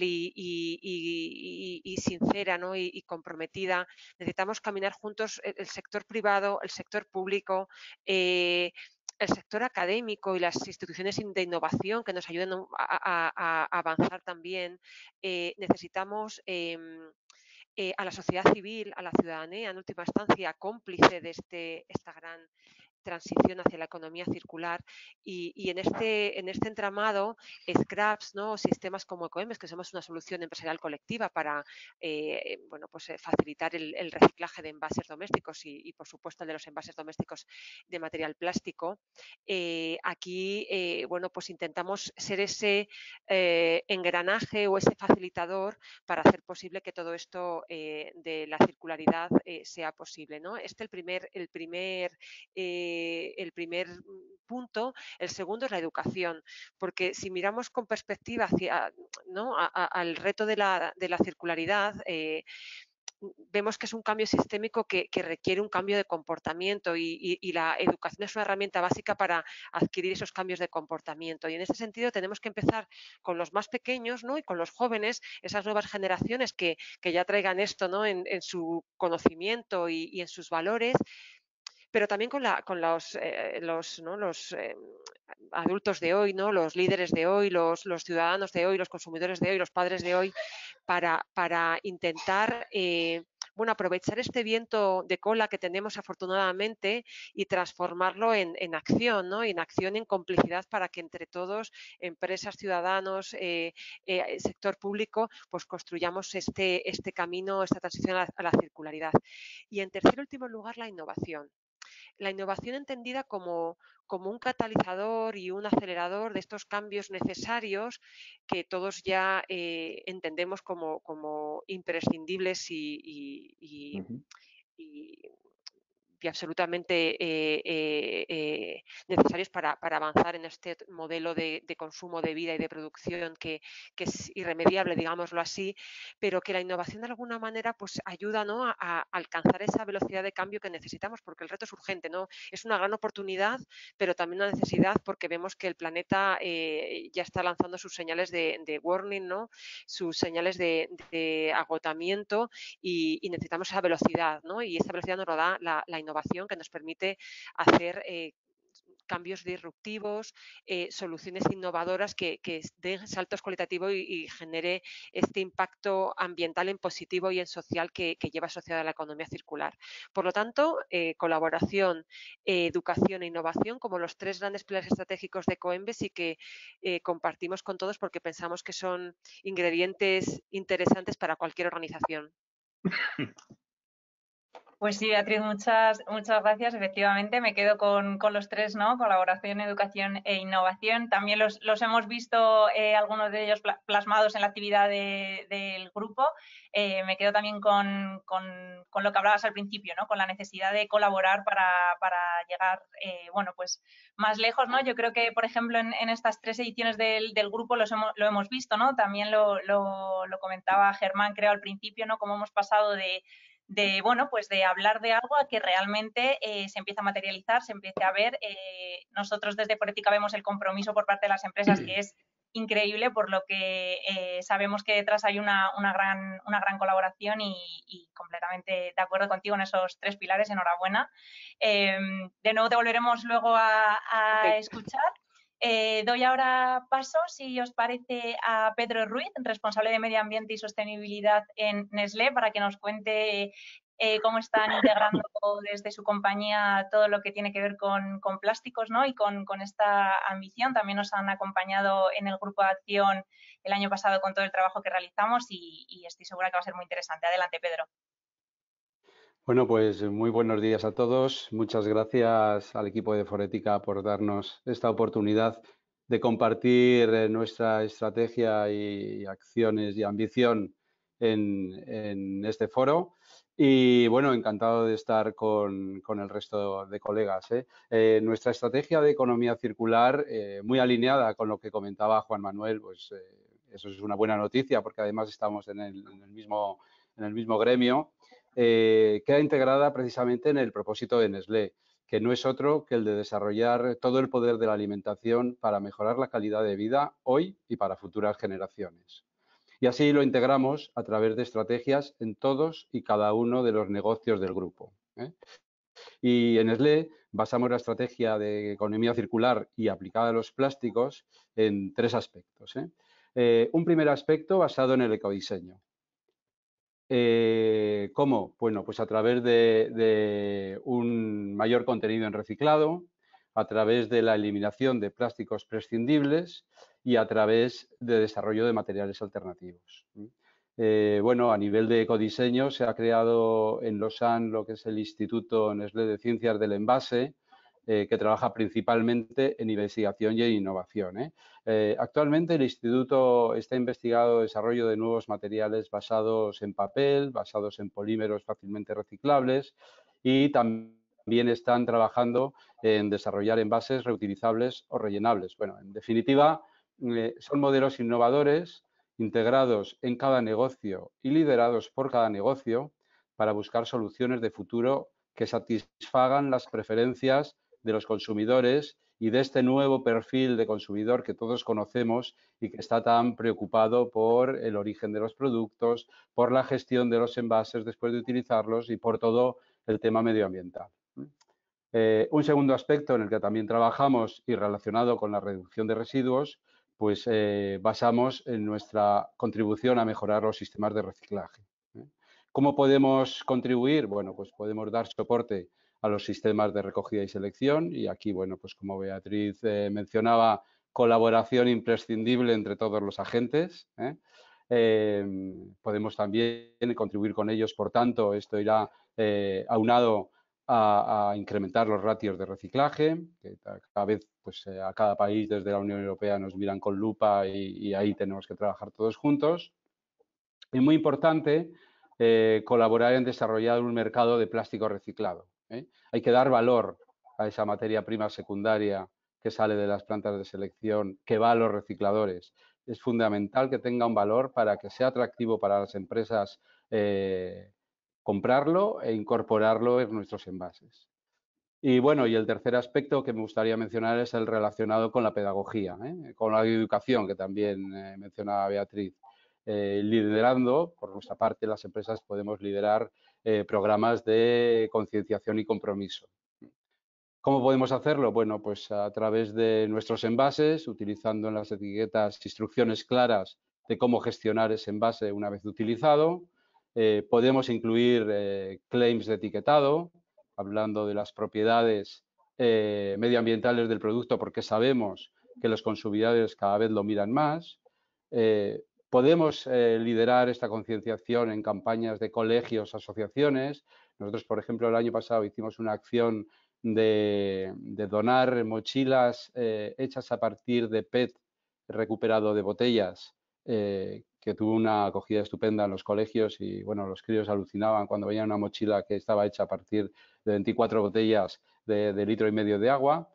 G: y sincera, ¿no? y comprometida. Necesitamos caminar juntos el sector privado, el sector público, el sector académico y las instituciones de innovación que nos ayuden a avanzar también. Necesitamos a la sociedad civil, a la ciudadanía, en última instancia, cómplice de esta gran transición hacia la economía circular y en este entramado, scraps, ¿no? Sistemas como Ecoembes, que somos una solución empresarial colectiva para bueno, pues, facilitar el reciclaje de envases domésticos y, por supuesto, el de los envases domésticos de material plástico. Aquí, bueno, pues intentamos ser ese engranaje o ese facilitador para hacer posible que todo esto de la circularidad sea posible, ¿no? Este el primer punto. El segundo es la educación, porque si miramos con perspectiva hacia, ¿no? al reto de la circularidad, vemos que es un cambio sistémico que requiere un cambio de comportamiento y la educación es una herramienta básica para adquirir esos cambios de comportamiento. Y en ese sentido tenemos que empezar con los más pequeños, ¿no? Y con los jóvenes, esas nuevas generaciones que ya traigan esto, ¿no? en su conocimiento y en sus valores, pero también con los adultos de hoy, ¿no? Los líderes de hoy, los ciudadanos de hoy, los consumidores de hoy, los padres de hoy, para intentar bueno, aprovechar este viento de cola que tenemos afortunadamente y transformarlo en acción, ¿no? En acción, en complicidad, para que entre todos, empresas, ciudadanos, sector público, pues construyamos este camino, esta transición a la circularidad. Y en tercer y último lugar, la innovación. La innovación entendida como un catalizador y un acelerador de estos cambios necesarios que todos ya entendemos como imprescindibles y absolutamente necesarios para avanzar en este modelo de consumo, de vida y de producción que es irremediable, digámoslo así, pero que la innovación de alguna manera pues ayuda, ¿no? a alcanzar esa velocidad de cambio que necesitamos, porque el reto es urgente, ¿no? Es una gran oportunidad, pero también una necesidad, porque vemos que el planeta ya está lanzando sus señales de warning, ¿no? Sus señales de agotamiento y necesitamos esa velocidad, ¿no? Y esa velocidad nos lo da la innovación, que nos permite hacer cambios disruptivos, soluciones innovadoras que den saltos cualitativos y genere este impacto ambiental en positivo y en social que lleva asociado a la economía circular. Por lo tanto, colaboración, educación e innovación como los tres grandes pilares estratégicos de Ecoembes y que compartimos con todos porque pensamos que son ingredientes interesantes para cualquier organización.
C: Pues sí, Beatriz, muchas gracias. Efectivamente, me quedo con los tres, ¿no? Colaboración, educación e innovación. También los hemos visto, algunos de ellos plasmados en la actividad del grupo. Me quedo también con lo que hablabas al principio, ¿no? Con la necesidad de colaborar para llegar, bueno, pues más lejos, ¿no? Yo creo que, por ejemplo, en estas tres ediciones del grupo lo hemos visto, ¿no? También lo comentaba Germán, creo, al principio, ¿no? Cómo hemos pasado de bueno, pues de hablar de algo a que realmente se empiece a materializar, se empiece a ver. Nosotros desde Forética vemos el compromiso por parte de las empresas, que es increíble, por lo que sabemos que detrás hay una gran colaboración y completamente de acuerdo contigo en esos tres pilares. Enhorabuena. De nuevo te volveremos luego a escuchar. Doy ahora paso, si os parece, a Pedro Ruiz, responsable de Medio Ambiente y Sostenibilidad en Nestlé, para que nos cuente cómo están integrando desde su compañía todo lo que tiene que ver con plásticos, ¿no? Y con esta ambición. También nos han acompañado en el grupo de acción el año pasado con todo el trabajo que realizamos y estoy segura que va a ser muy interesante. Adelante, Pedro.
H: Bueno, pues muy buenos días a todos. Muchas gracias al equipo de Forética por darnos esta oportunidad de compartir nuestra estrategia y acciones y ambición en este foro. Y bueno, encantado de estar con el resto de colegas. Nuestra estrategia de economía circular, muy alineada con lo que comentaba Juan Manuel, pues eso es una buena noticia porque además estamos en el mismo gremio. Queda integrada precisamente en el propósito de Nestlé, que no es otro que el de desarrollar todo el poder de la alimentación para mejorar la calidad de vida hoy y para futuras generaciones. Y así lo integramos a través de estrategias en todos y cada uno de los negocios del grupo. Y en Nestlé basamos la estrategia de economía circular y aplicada a los plásticos en tres aspectos. Un primer aspecto basado en el ecodiseño. ¿Cómo? Bueno, pues a través de un mayor contenido en reciclado, a través de la eliminación de plásticos prescindibles y a través de desarrollo de materiales alternativos. Bueno, a nivel de ecodiseño se ha creado en Lausanne lo que es el Instituto Nestlé de Ciencias del Envase, que trabaja principalmente en investigación y en innovación. Actualmente el Instituto está investigando el desarrollo de nuevos materiales basados en papel, basados en polímeros fácilmente reciclables y también están trabajando en desarrollar envases reutilizables o rellenables. Bueno, en definitiva, son modelos innovadores integrados en cada negocio y liderados por cada negocio para buscar soluciones de futuro que satisfagan las preferencias de los consumidores y de este nuevo perfil de consumidor que todos conocemos y que está tan preocupado por el origen de los productos, por la gestión de los envases después de utilizarlos y por todo el tema medioambiental. Un segundo aspecto en el que también trabajamos y relacionado con la reducción de residuos, pues basamos en nuestra contribución a mejorar los sistemas de reciclaje. ¿Cómo podemos contribuir? Bueno, pues podemos dar soporte a los sistemas de recogida y selección y aquí, bueno, pues como Beatriz mencionaba, colaboración imprescindible entre todos los agentes. Podemos también contribuir con ellos, por tanto, esto irá aunado a incrementar los ratios de reciclaje, que cada vez pues, a cada país desde la Unión Europea nos miran con lupa y ahí tenemos que trabajar todos juntos. Y muy importante, colaborar en desarrollar un mercado de plástico reciclado. Hay que dar valor a esa materia prima secundaria que sale de las plantas de selección, que va a los recicladores. Es fundamental que tenga un valor para que sea atractivo para las empresas comprarlo e incorporarlo en nuestros envases. Y bueno, y el tercer aspecto que me gustaría mencionar es el relacionado con la pedagogía, con la educación, que también mencionaba Beatriz. Liderando, por nuestra parte, las empresas podemos liderar programas de concienciación y compromiso. ¿Cómo podemos hacerlo? Bueno, pues a través de nuestros envases, utilizando en las etiquetas instrucciones claras de cómo gestionar ese envase una vez utilizado. Podemos incluir claims de etiquetado, hablando de las propiedades medioambientales del producto, porque sabemos que los consumidores cada vez lo miran más. Podemos liderar esta concienciación en campañas de colegios, asociaciones. Nosotros, por ejemplo, el año pasado hicimos una acción de donar mochilas hechas a partir de PET recuperado de botellas, que tuvo una acogida estupenda en los colegios y, bueno, los críos alucinaban cuando veían una mochila que estaba hecha a partir de 24 botellas de 1,5 litros de agua.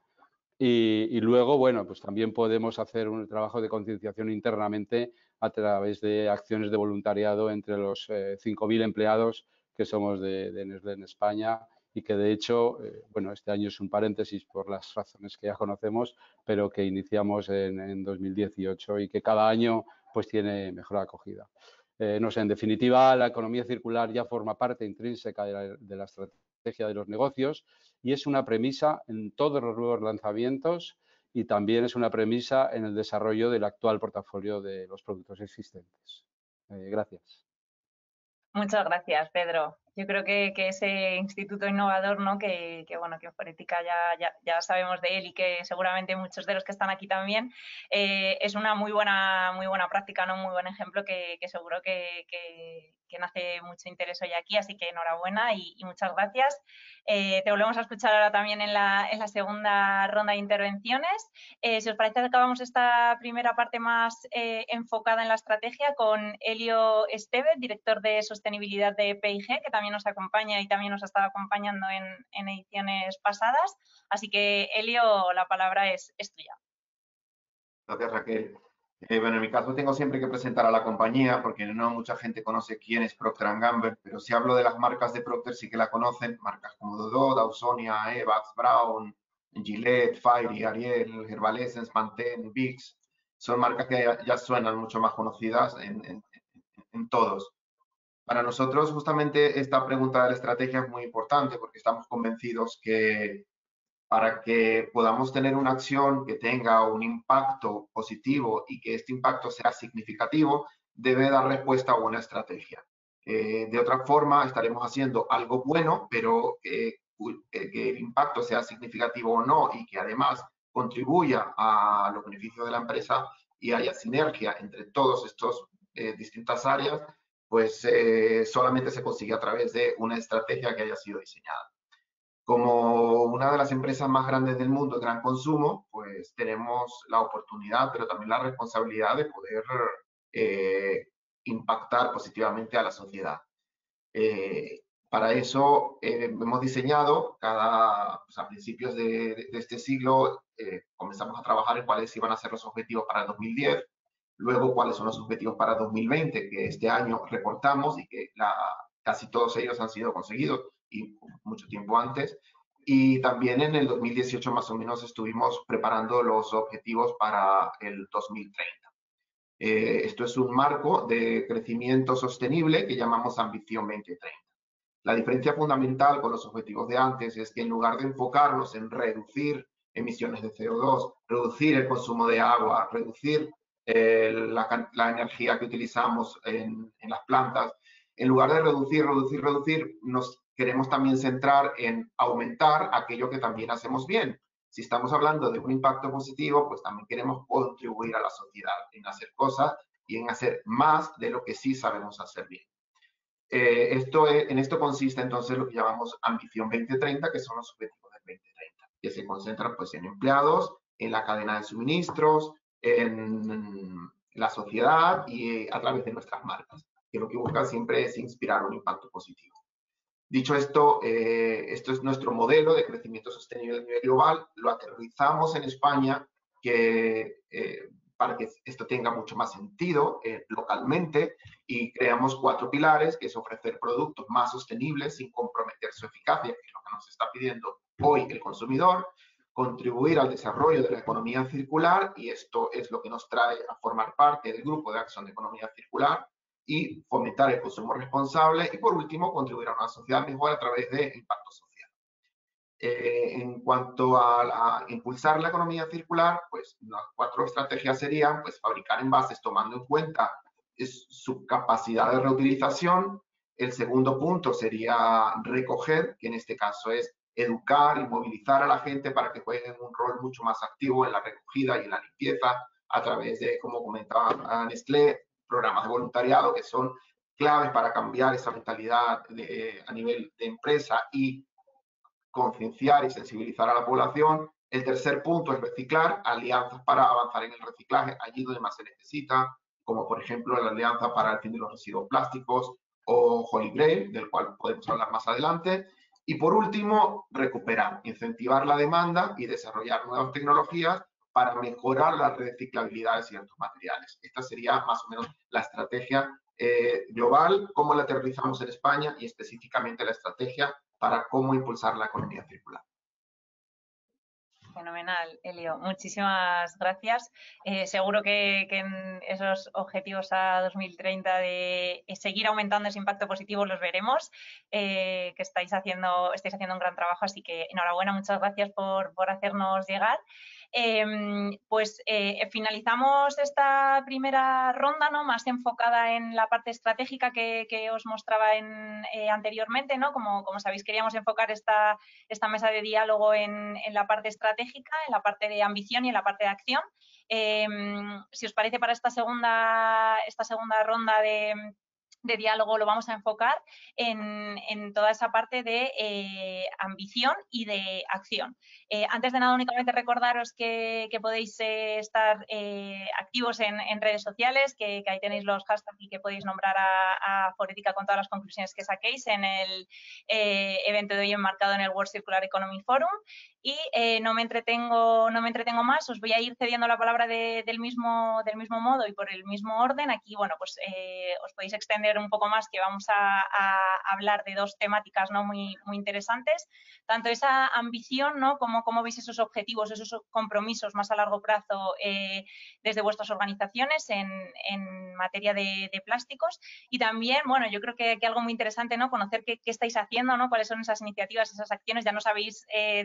H: Y luego, bueno, pues también podemos hacer un trabajo de concienciación internamente a través de acciones de voluntariado entre los 5.000 empleados que somos de Nestlé en España y que, de hecho, bueno, este año es un paréntesis por las razones que ya conocemos, pero que iniciamos en 2018 y que cada año pues tiene mejor acogida. No sé, en definitiva, la economía circular ya forma parte intrínseca de la estrategia de los negocios y es una premisa en todos los nuevos lanzamientos y también es una premisa en el desarrollo del actual portafolio de los productos existentes. Gracias.
C: Muchas gracias, Pedro. Yo creo que ese instituto innovador, ¿no? que bueno, que en Forética ya sabemos de él y que seguramente muchos de los que están aquí también, es una muy buena práctica, ¿no? Muy buen ejemplo que seguro que nace mucho interés hoy aquí, así que enhorabuena y muchas gracias. Te volvemos a escuchar ahora también en la segunda ronda de intervenciones. Si os parece, acabamos esta primera parte más enfocada en la estrategia con Elio Estevez, director de sostenibilidad de PIG, que también nos acompaña y también nos ha estado acompañando en ediciones pasadas. Así que, Elio, la palabra es tuya.
I: Gracias, Raquel. Bueno, en mi caso tengo siempre que presentar a la compañía porque no mucha gente conoce quién es Procter & Gamble, pero si hablo de las marcas de Procter sí que la conocen, marcas como Dodó, Dawsonia, Evax, Braun, Gillette, Fairy, Ariel, Herbal Essence, Pantene, Vicks, son marcas que ya suenan mucho más conocidas en todos. Para nosotros justamente esta pregunta de la estrategia es muy importante porque estamos convencidos que para que podamos tener una acción que tenga un impacto positivo y que este impacto sea significativo, debe dar respuesta a una estrategia. De otra forma, estaremos haciendo algo bueno, pero que el impacto sea significativo o no y que además contribuya a los beneficios de la empresa y haya sinergia entre todas estas distintas áreas, pues solamente se consigue a través de una estrategia que haya sido diseñada. Como una de las empresas más grandes del mundo de gran consumo, pues tenemos la oportunidad, pero también la responsabilidad de poder impactar positivamente a la sociedad. Para eso hemos diseñado a principios de este siglo, comenzamos a trabajar en cuáles iban a ser los objetivos para el 2010, luego cuáles son los objetivos para 2020, que este año reportamos y que casi todos ellos han sido conseguidos y mucho tiempo antes. Y también en el 2018 más o menos estuvimos preparando los objetivos para el 2030. Esto es un marco de crecimiento sostenible que llamamos Ambición 2030. La diferencia fundamental con los objetivos de antes es que en lugar de enfocarnos en reducir emisiones de CO2, reducir el consumo de agua, reducir la energía que utilizamos en las plantas, en lugar de reducir, nos queremos también centrar en aumentar aquello que también hacemos bien. Si estamos hablando de un impacto positivo, pues también queremos contribuir a la sociedad en hacer cosas y en hacer más de lo que sí sabemos hacer bien. En esto consiste entonces lo que llamamos Ambición 2030, que son los objetivos del 2030, que se concentran pues en empleados, en la cadena de suministros, en la sociedad y a través de nuestras marcas, que lo que buscan siempre es inspirar un impacto positivo. Dicho esto, esto es nuestro modelo de crecimiento sostenible a nivel global. Lo aterrizamos en España para que esto tenga mucho más sentido localmente y creamos 4 pilares, que es ofrecer productos más sostenibles sin comprometer su eficacia, que es lo que nos está pidiendo hoy el consumidor, contribuir al desarrollo de la economía circular, y esto es lo que nos trae a formar parte del Grupo de Acción de Economía Circular, y fomentar el consumo responsable, y por último, contribuir a una sociedad mejor a través de impacto social. En cuanto a impulsar la economía circular, pues las 4 estrategias serían pues fabricar envases tomando en cuenta su capacidad de reutilización. El segundo punto sería recoger, que en este caso es educar y movilizar a la gente para que jueguen un rol mucho más activo en la recogida y en la limpieza a través de, como comentaba Nestlé, programas de voluntariado que son claves para cambiar esa mentalidad a nivel de empresa y concienciar y sensibilizar a la población. El tercer punto es reciclar, alianzas para avanzar en el reciclaje allí donde más se necesita, como por ejemplo la Alianza para el Fin de los Residuos Plásticos o Holy Grail, del cual podemos hablar más adelante. Y por último, recuperar, incentivar la demanda y desarrollar nuevas tecnologías para mejorar la reciclabilidad de ciertos materiales. Esta sería más o menos la estrategia global, cómo la aterrizamos en España y específicamente la estrategia para cómo impulsar la economía circular.
C: Fenomenal, Elio. Muchísimas gracias. Seguro que en esos objetivos a 2030 de seguir aumentando ese impacto positivo los veremos, que estáis haciendo un gran trabajo, así que enhorabuena, muchas gracias por hacernos llegar. Finalizamos esta primera ronda, ¿no? Más enfocada en la parte estratégica que os mostraba anteriormente, ¿no? Como sabéis, queríamos enfocar esta mesa de diálogo en la parte estratégica, en la parte de ambición y en la parte de acción. Si os parece, para esta segunda ronda de diálogo lo vamos a enfocar en toda esa parte de ambición y de acción. Antes de nada, únicamente recordaros que podéis estar activos en redes sociales, que ahí tenéis los hashtags y que podéis nombrar a Forética con todas las conclusiones que saquéis en el evento de hoy enmarcado en el World Circular Economy Forum. Y no me entretengo más, os voy a ir cediendo la palabra del mismo modo y por el mismo orden. Aquí, bueno, pues os podéis extender un poco más, que vamos a hablar de 2 temáticas, ¿no? muy interesantes, tanto esa ambición, ¿no? Cómo veis esos objetivos, esos compromisos más a largo plazo desde vuestras organizaciones en materia de plásticos, y también, bueno, yo creo que algo muy interesante, ¿no? Conocer qué estáis haciendo, ¿no? Cuáles son esas iniciativas, esas acciones. Ya nos habéis dejado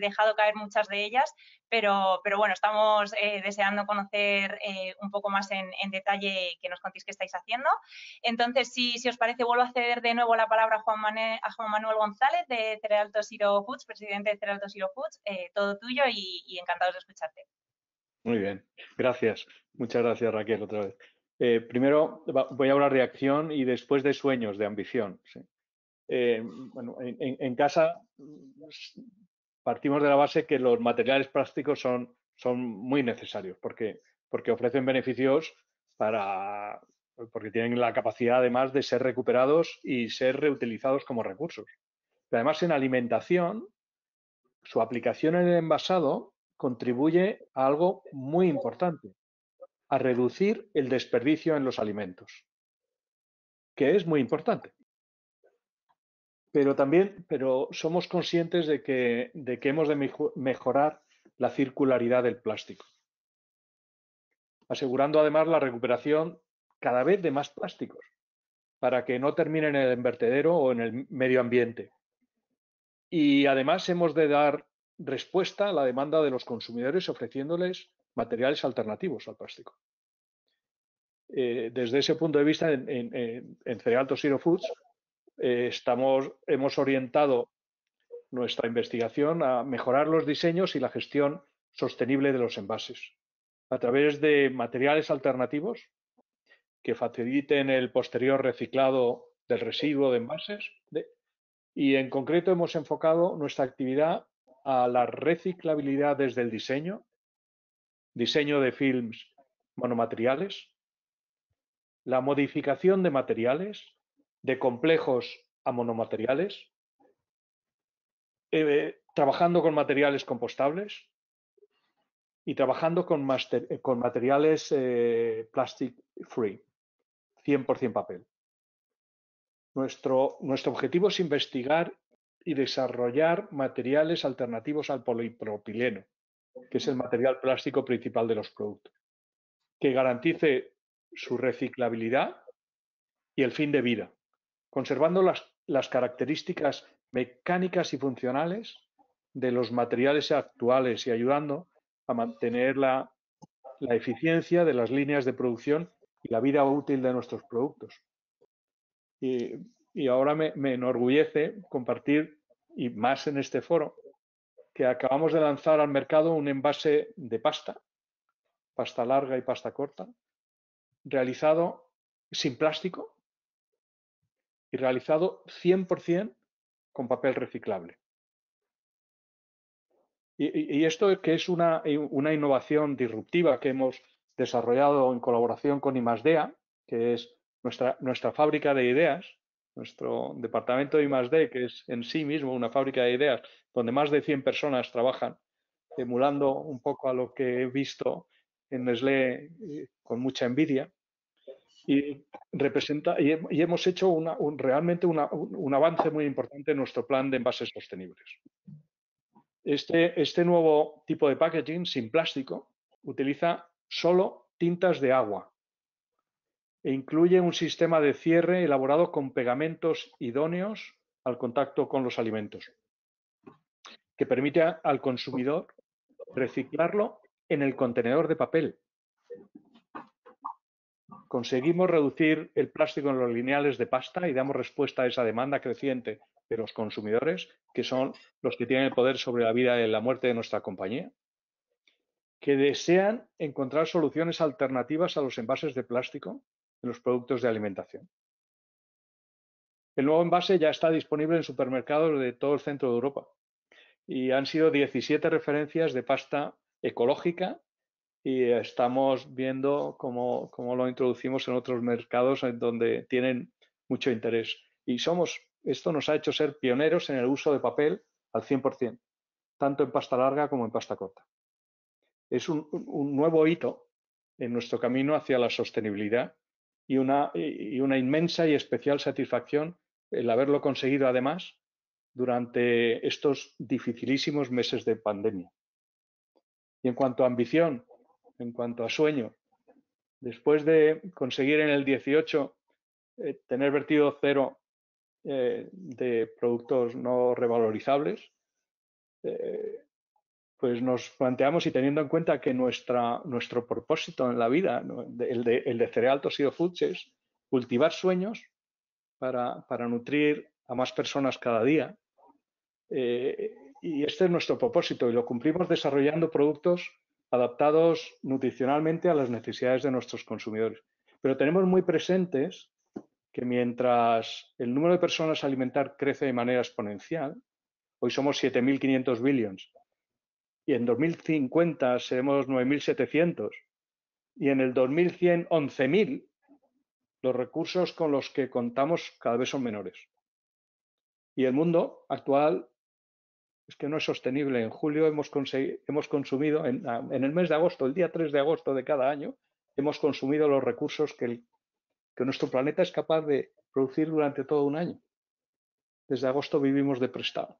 C: caer muchas de ellas, pero bueno, estamos deseando conocer un poco más en detalle que nos contéis qué estáis haciendo. Entonces, si os parece, vuelvo a ceder de nuevo la palabra a Juan Manuel González de Cereal Toshiro Foods, presidente de Cereal Toshiro Foods. Todo tuyo y encantados de escucharte.
E: Muy bien, gracias. Muchas gracias, Raquel, otra vez. Primero voy a hablar de acción y después de sueños, de ambición. ¿Sí? Bueno, en casa partimos de la base que los materiales plásticos son muy necesarios porque ofrecen beneficios porque tienen la capacidad además de ser recuperados y ser reutilizados como recursos. Pero además en alimentación, su aplicación en el envasado contribuye a algo muy importante, a reducir el desperdicio en los alimentos, que es muy importante. Pero somos conscientes de que hemos de mejorar la circularidad del plástico, asegurando además la recuperación cada vez de más plásticos, para que no terminen en el vertedero o en el medio ambiente. Y además hemos de dar respuesta a la demanda de los consumidores ofreciéndoles materiales alternativos al plástico. Desde ese punto de vista, en Cereal Toshiro Foods, hemos orientado nuestra investigación a mejorar los diseños y la gestión sostenible de los envases a través de materiales alternativos que faciliten el posterior reciclado del residuo de envases y en concreto hemos enfocado nuestra actividad a la reciclabilidad desde el diseño de films monomateriales, la modificación de materiales, de complejos a monomateriales, trabajando con materiales compostables y trabajando con materiales plastic free, 100% papel. Nuestro objetivo es investigar y desarrollar materiales alternativos al polipropileno, que es el material plástico principal de los productos, que garantice su reciclabilidad y el fin de vida, conservando las características mecánicas y funcionales de los materiales actuales y ayudando a mantener la eficiencia de las líneas de producción y la vida útil de nuestros productos. Y ahora me enorgullece compartir, y más en este foro, que acabamos de lanzar al mercado un envase de pasta larga y pasta corta, realizado sin plástico y realizado 100% con papel reciclable. Y esto que es una innovación disruptiva que hemos desarrollado en colaboración con I+D+, que es nuestra fábrica de ideas, nuestro departamento de I+D, que es en sí mismo una fábrica de ideas donde más de 100 personas trabajan, emulando un poco a lo que he visto en Nestlé con mucha envidia. Y hemos hecho realmente un avance muy importante en nuestro plan de envases sostenibles. Este nuevo tipo de packaging sin plástico utiliza solo tintas de agua e incluye un sistema de cierre elaborado con pegamentos idóneos al contacto con los alimentos, que permite al consumidor reciclarlo en el contenedor de papel. Conseguimos reducir el plástico en los lineales de pasta y damos respuesta a esa demanda creciente de los consumidores, que son los que tienen el poder sobre la vida y la muerte de nuestra compañía, que desean encontrar soluciones alternativas a los envases de plástico en los productos de alimentación. El nuevo envase ya está disponible en supermercados de todo el centro de Europa y han sido 17 referencias de pasta ecológica y estamos viendo cómo lo introducimos en otros mercados en donde tienen mucho interés. Y esto nos ha hecho ser pioneros en el uso de papel al 100%, tanto en pasta larga como en pasta corta. Es un nuevo hito en nuestro camino hacia la sostenibilidad y una inmensa y especial satisfacción el haberlo conseguido además durante estos dificilísimos meses de pandemia. Y en cuanto a ambición, en cuanto a sueño, después de conseguir en el 18 tener vertido cero de productos no revalorizables, pues nos planteamos, y teniendo en cuenta que nuestro propósito en la vida, ¿no?, el de Cereal Tossido Foods, es cultivar sueños para nutrir a más personas cada día. Y este es nuestro propósito, y lo cumplimos desarrollando productos adaptados nutricionalmente a las necesidades de nuestros consumidores. Pero tenemos muy presentes que mientras el número de personas a alimentar crece de manera exponencial, hoy somos 7.500 billions, y en 2050 seremos 9.700, y en el 2100 11.000, los recursos con los que contamos cada vez son menores. Y el mundo actual es que no es sostenible. En julio hemos consumido, en el mes de agosto, el día 3 de agosto de cada año, hemos consumido los recursos que nuestro planeta es capaz de producir durante todo un año. Desde agosto vivimos de prestado.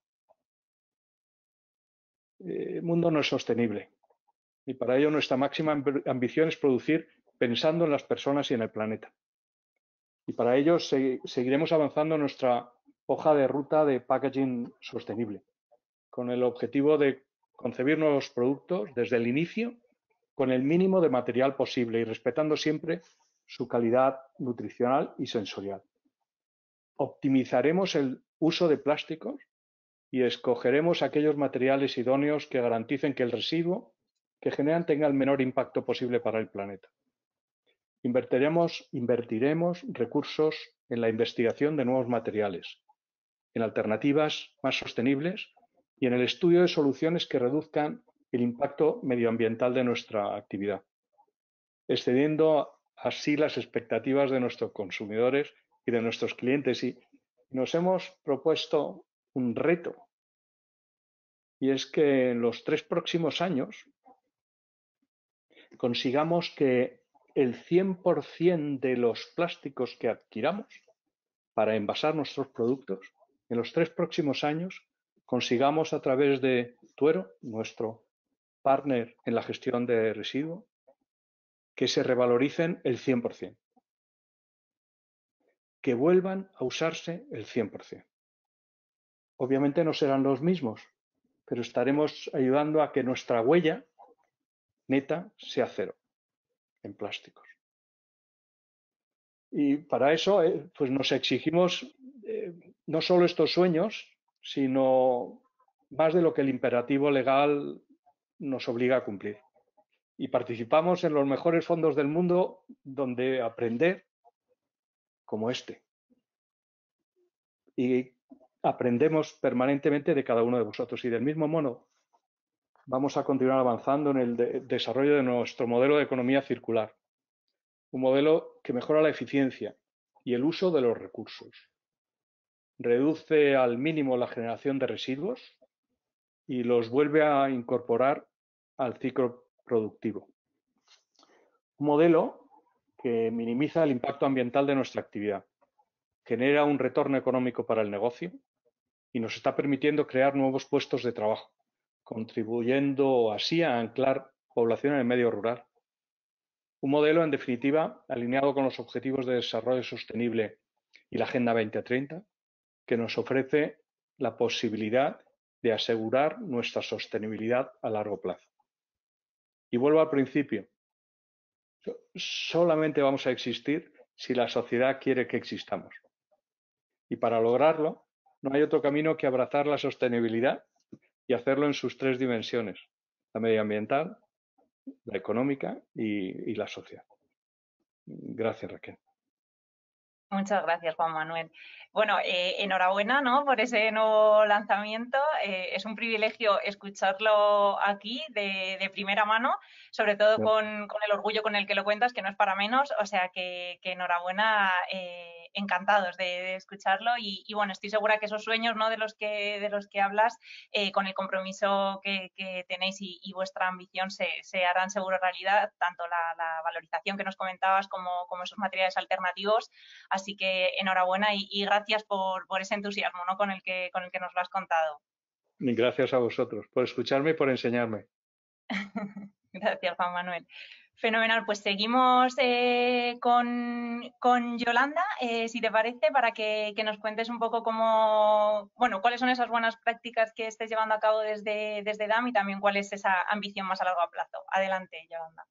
E: El mundo no es sostenible, y para ello nuestra máxima ambición es producir pensando en las personas y en el planeta. Y para ello seguiremos avanzando en nuestra hoja de ruta de packaging sostenible, con el objetivo de concebir nuevos productos desde el inicio con el mínimo de material posible y respetando siempre su calidad nutricional y sensorial. Optimizaremos el uso de plásticos y escogeremos aquellos materiales idóneos que garanticen que el residuo que generan tenga el menor impacto posible para el planeta. Invertiremos recursos en la investigación de nuevos materiales, en alternativas más sostenibles y en el estudio de soluciones que reduzcan el impacto medioambiental de nuestra actividad, excediendo así las expectativas de nuestros consumidores y de nuestros clientes. Y nos hemos propuesto un reto, y es que en los 3 próximos años consigamos que el 100% de los plásticos que adquiramos para envasar nuestros productos, en los 3 próximos años consigamos, a través de Tuero, nuestro partner en la gestión de residuos, que se revaloricen el 100%, que vuelvan a usarse el 100%. Obviamente no serán los mismos, pero estaremos ayudando a que nuestra huella neta sea 0 en plásticos. Y para eso pues nos exigimos no solo estos sueños, sino más de lo que el imperativo legal nos obliga a cumplir. Y participamos en los mejores fondos del mundo, donde aprender, como este. Y aprendemos permanentemente de cada uno de vosotros. Y del mismo modo, vamos a continuar avanzando en el desarrollo de nuestro modelo de economía circular. Un modelo que mejora la eficiencia y el uso de los recursos. Reduce al mínimo la generación de residuos y los vuelve a incorporar al ciclo productivo. Un modelo que minimiza el impacto ambiental de nuestra actividad, genera un retorno económico para el negocio y nos está permitiendo crear nuevos puestos de trabajo, contribuyendo así a anclar población en el medio rural. Un modelo, en definitiva, alineado con los Objetivos de Desarrollo Sostenible y la Agenda 2030, que nos ofrece la posibilidad de asegurar nuestra sostenibilidad a largo plazo. Y vuelvo al principio. Solamente vamos a existir si la sociedad quiere que existamos. Y para lograrlo, no hay otro camino que abrazar la sostenibilidad y hacerlo en sus 3 dimensiones: la medioambiental, la económica y la social. Gracias, Raquel.
C: Muchas gracias, Juan Manuel. Bueno, enhorabuena, ¿no?, por ese nuevo lanzamiento. Es un privilegio escucharlo aquí de primera mano, sobre todo con el orgullo con el que lo cuentas, que no es para menos. O sea que enhorabuena, encantados de escucharlo. Y bueno, estoy segura que esos sueños, ¿no?, de los que hablas, con el compromiso que tenéis y vuestra ambición se harán seguro realidad, tanto la valorización que nos comentabas como esos materiales alternativos. Así que enhorabuena y gracias por ese entusiasmo, ¿no?, con el que nos lo has contado.
E: Gracias a vosotros por escucharme y por enseñarme.
C: Gracias, Juan Manuel. Fenomenal, pues seguimos con Yolanda, si te parece, para que nos cuentes un poco cuáles son esas buenas prácticas que estés llevando a cabo desde DAM y también cuál es esa ambición más a largo plazo. Adelante, Yolanda.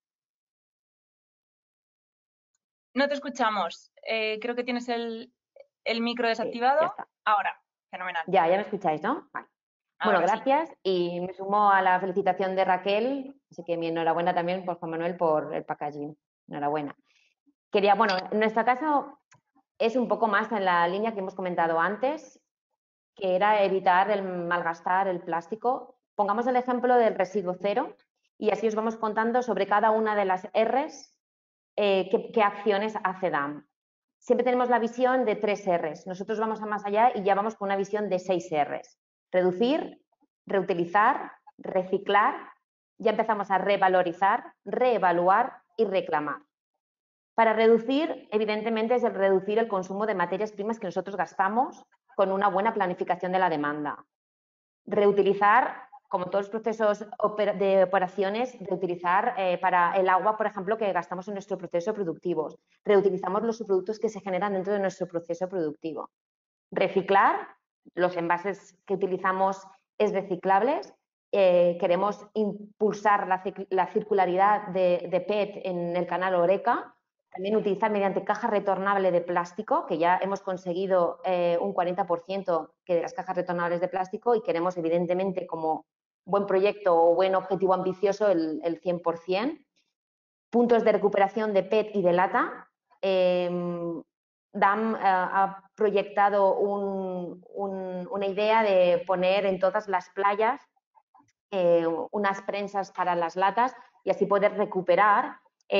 C: No te escuchamos. Creo que tienes el micro desactivado.
F: Ya está.
C: Ahora, fenomenal.
F: Ya me escucháis, ¿no? Vale. Bueno, gracias y me sumo a la felicitación de Raquel, así que mi enhorabuena también por Juan Manuel por el packaging. Enhorabuena. En nuestro caso es un poco más en la línea que hemos comentado antes, que era evitar el malgastar el plástico. Pongamos el ejemplo del residuo cero y así os vamos contando sobre cada una de las Rs qué acciones hace DAM. Siempre tenemos la visión de 3 Rs. Nosotros vamos a más allá y ya vamos con una visión de 6 Rs. Reducir, reutilizar, reciclar, ya empezamos a revalorizar, reevaluar y reclamar. Para reducir, evidentemente, es el reducir el consumo de materias primas que nosotros gastamos con una buena planificación de la demanda. Reutilizar, como todos los procesos de operaciones, reutilizar para el agua, por ejemplo, que gastamos en nuestro proceso productivo. Reutilizamos los subproductos que se generan dentro de nuestro proceso productivo. Reciclar, los envases que utilizamos es reciclables. Queremos impulsar la circularidad de PET en el canal Horeca. También utilizar mediante caja retornable de plástico, que ya hemos conseguido un 40% de las cajas retornables de plástico y queremos, evidentemente, como buen proyecto o buen objetivo ambicioso, el 100%. Puntos de recuperación de PET y de lata. DAM ha proyectado una idea de poner en todas las playas unas prensas para las latas y así poder recuperar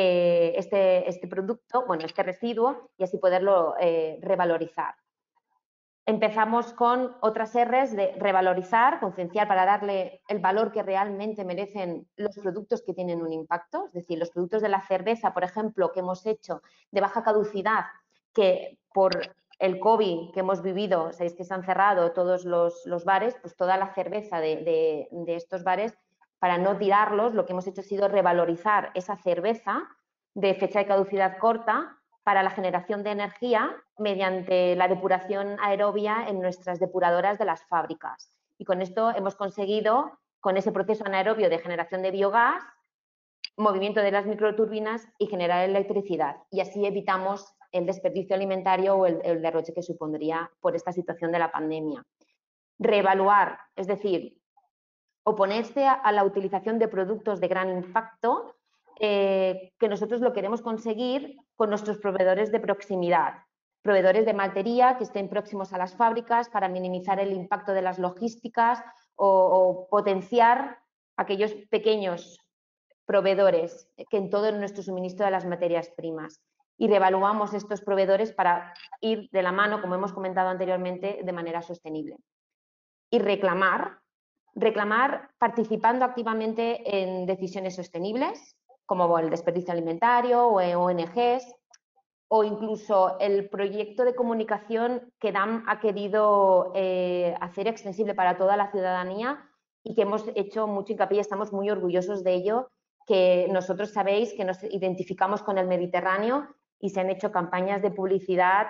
F: este producto, este residuo, y así poderlo revalorizar. Empezamos con otras Rs de revalorizar, concienciar para darle el valor que realmente merecen los productos que tienen un impacto, es decir, los productos de la cerveza, por ejemplo, que hemos hecho de baja caducidad, que por el COVID que hemos vivido, sabéis que se han cerrado todos los bares, pues toda la cerveza de estos bares, para no tirarlos, lo que hemos hecho ha sido revalorizar esa cerveza de fecha de caducidad corta para la generación de energía mediante la depuración aerobia en nuestras depuradoras de las fábricas. Y con esto hemos conseguido, con ese proceso anaerobio de generación de biogás, movimiento de las microturbinas y generar electricidad. Y así evitamos el desperdicio alimentario o el derroche que supondría por esta situación de la pandemia. Reevaluar, es decir, oponerse a la utilización de productos de gran impacto, que nosotros lo queremos conseguir con nuestros proveedores de proximidad, proveedores de maltería que estén próximos a las fábricas para minimizar el impacto de las logísticas o potenciar aquellos pequeños proveedores que en todo nuestro suministro de las materias primas. Y reevaluamos estos proveedores para ir de la mano, como hemos comentado anteriormente, de manera sostenible. Y reclamar participando activamente en decisiones sostenibles, como el desperdicio alimentario o ONGs, o incluso el proyecto de comunicación que DAM ha querido hacer extensible para toda la ciudadanía y que hemos hecho mucho hincapié y estamos muy orgullosos de ello, que nosotros sabéis que nos identificamos con el Mediterráneo y se han hecho campañas de publicidad,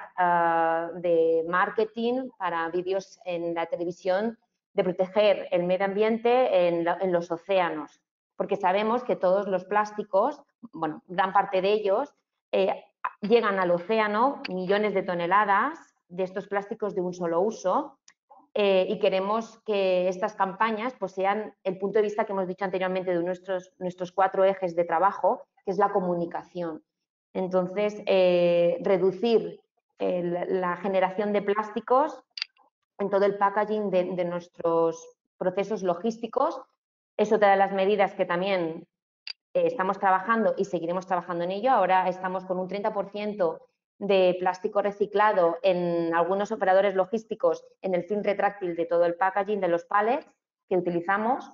F: de marketing para vídeos en la televisión de proteger el medio ambiente en los océanos, porque sabemos que todos los plásticos, gran parte de ellos, llegan al océano, millones de toneladas de estos plásticos de un solo uso, y queremos que estas campañas pues, sean el punto de vista que hemos dicho anteriormente de nuestros 4 ejes de trabajo, que es la comunicación. Entonces, reducir la generación de plásticos en todo el packaging de nuestros procesos logísticos. Es otra de las medidas que también estamos trabajando y seguiremos trabajando en ello. Ahora estamos con un 30% de plástico reciclado en algunos operadores logísticos en el film retráctil de todo el packaging de los pallets que utilizamos.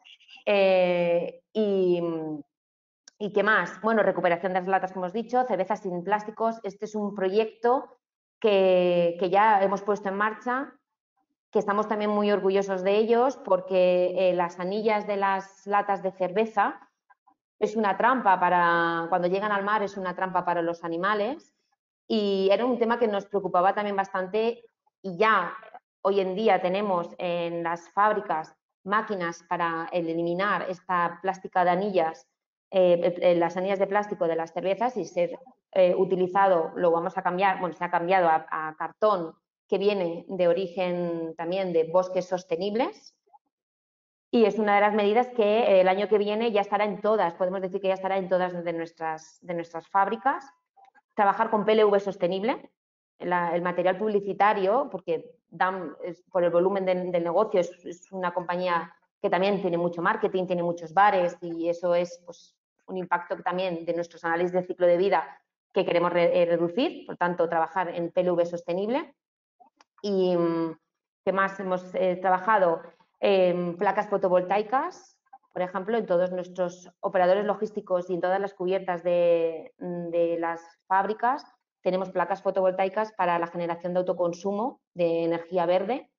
F: ¿Y qué más? Bueno, recuperación de las latas, como hemos dicho, cervezas sin plásticos. Este es un proyecto que ya hemos puesto en marcha, que estamos también muy orgullosos de ellos porque las anillas de las latas de cerveza es una trampa para, cuando llegan al mar, es una trampa para los animales. Y era un tema que nos preocupaba también bastante, y ya hoy en día tenemos en las fábricas máquinas para eliminar esta plástica de anillas, las anillas de plástico de las cervezas, y ser utilizado, lo vamos a cambiar, bueno, se ha cambiado a cartón que viene de origen también de bosques sostenibles. Y es una de las medidas que el año que viene ya estará en todas, podemos decir que ya estará en todas de nuestras fábricas. Trabajar con PLV sostenible, el material publicitario, porque por el volumen del negocio es una compañía que también tiene mucho marketing, tiene muchos bares, y eso es pues, un impacto que también de nuestros análisis de ciclo de vida que queremos reducir, por tanto, trabajar en PLV sostenible. Y ¿qué más hemos trabajado? Placas fotovoltaicas, por ejemplo, en todos nuestros operadores logísticos y en todas las cubiertas de las fábricas tenemos placas fotovoltaicas para la generación de autoconsumo de energía verde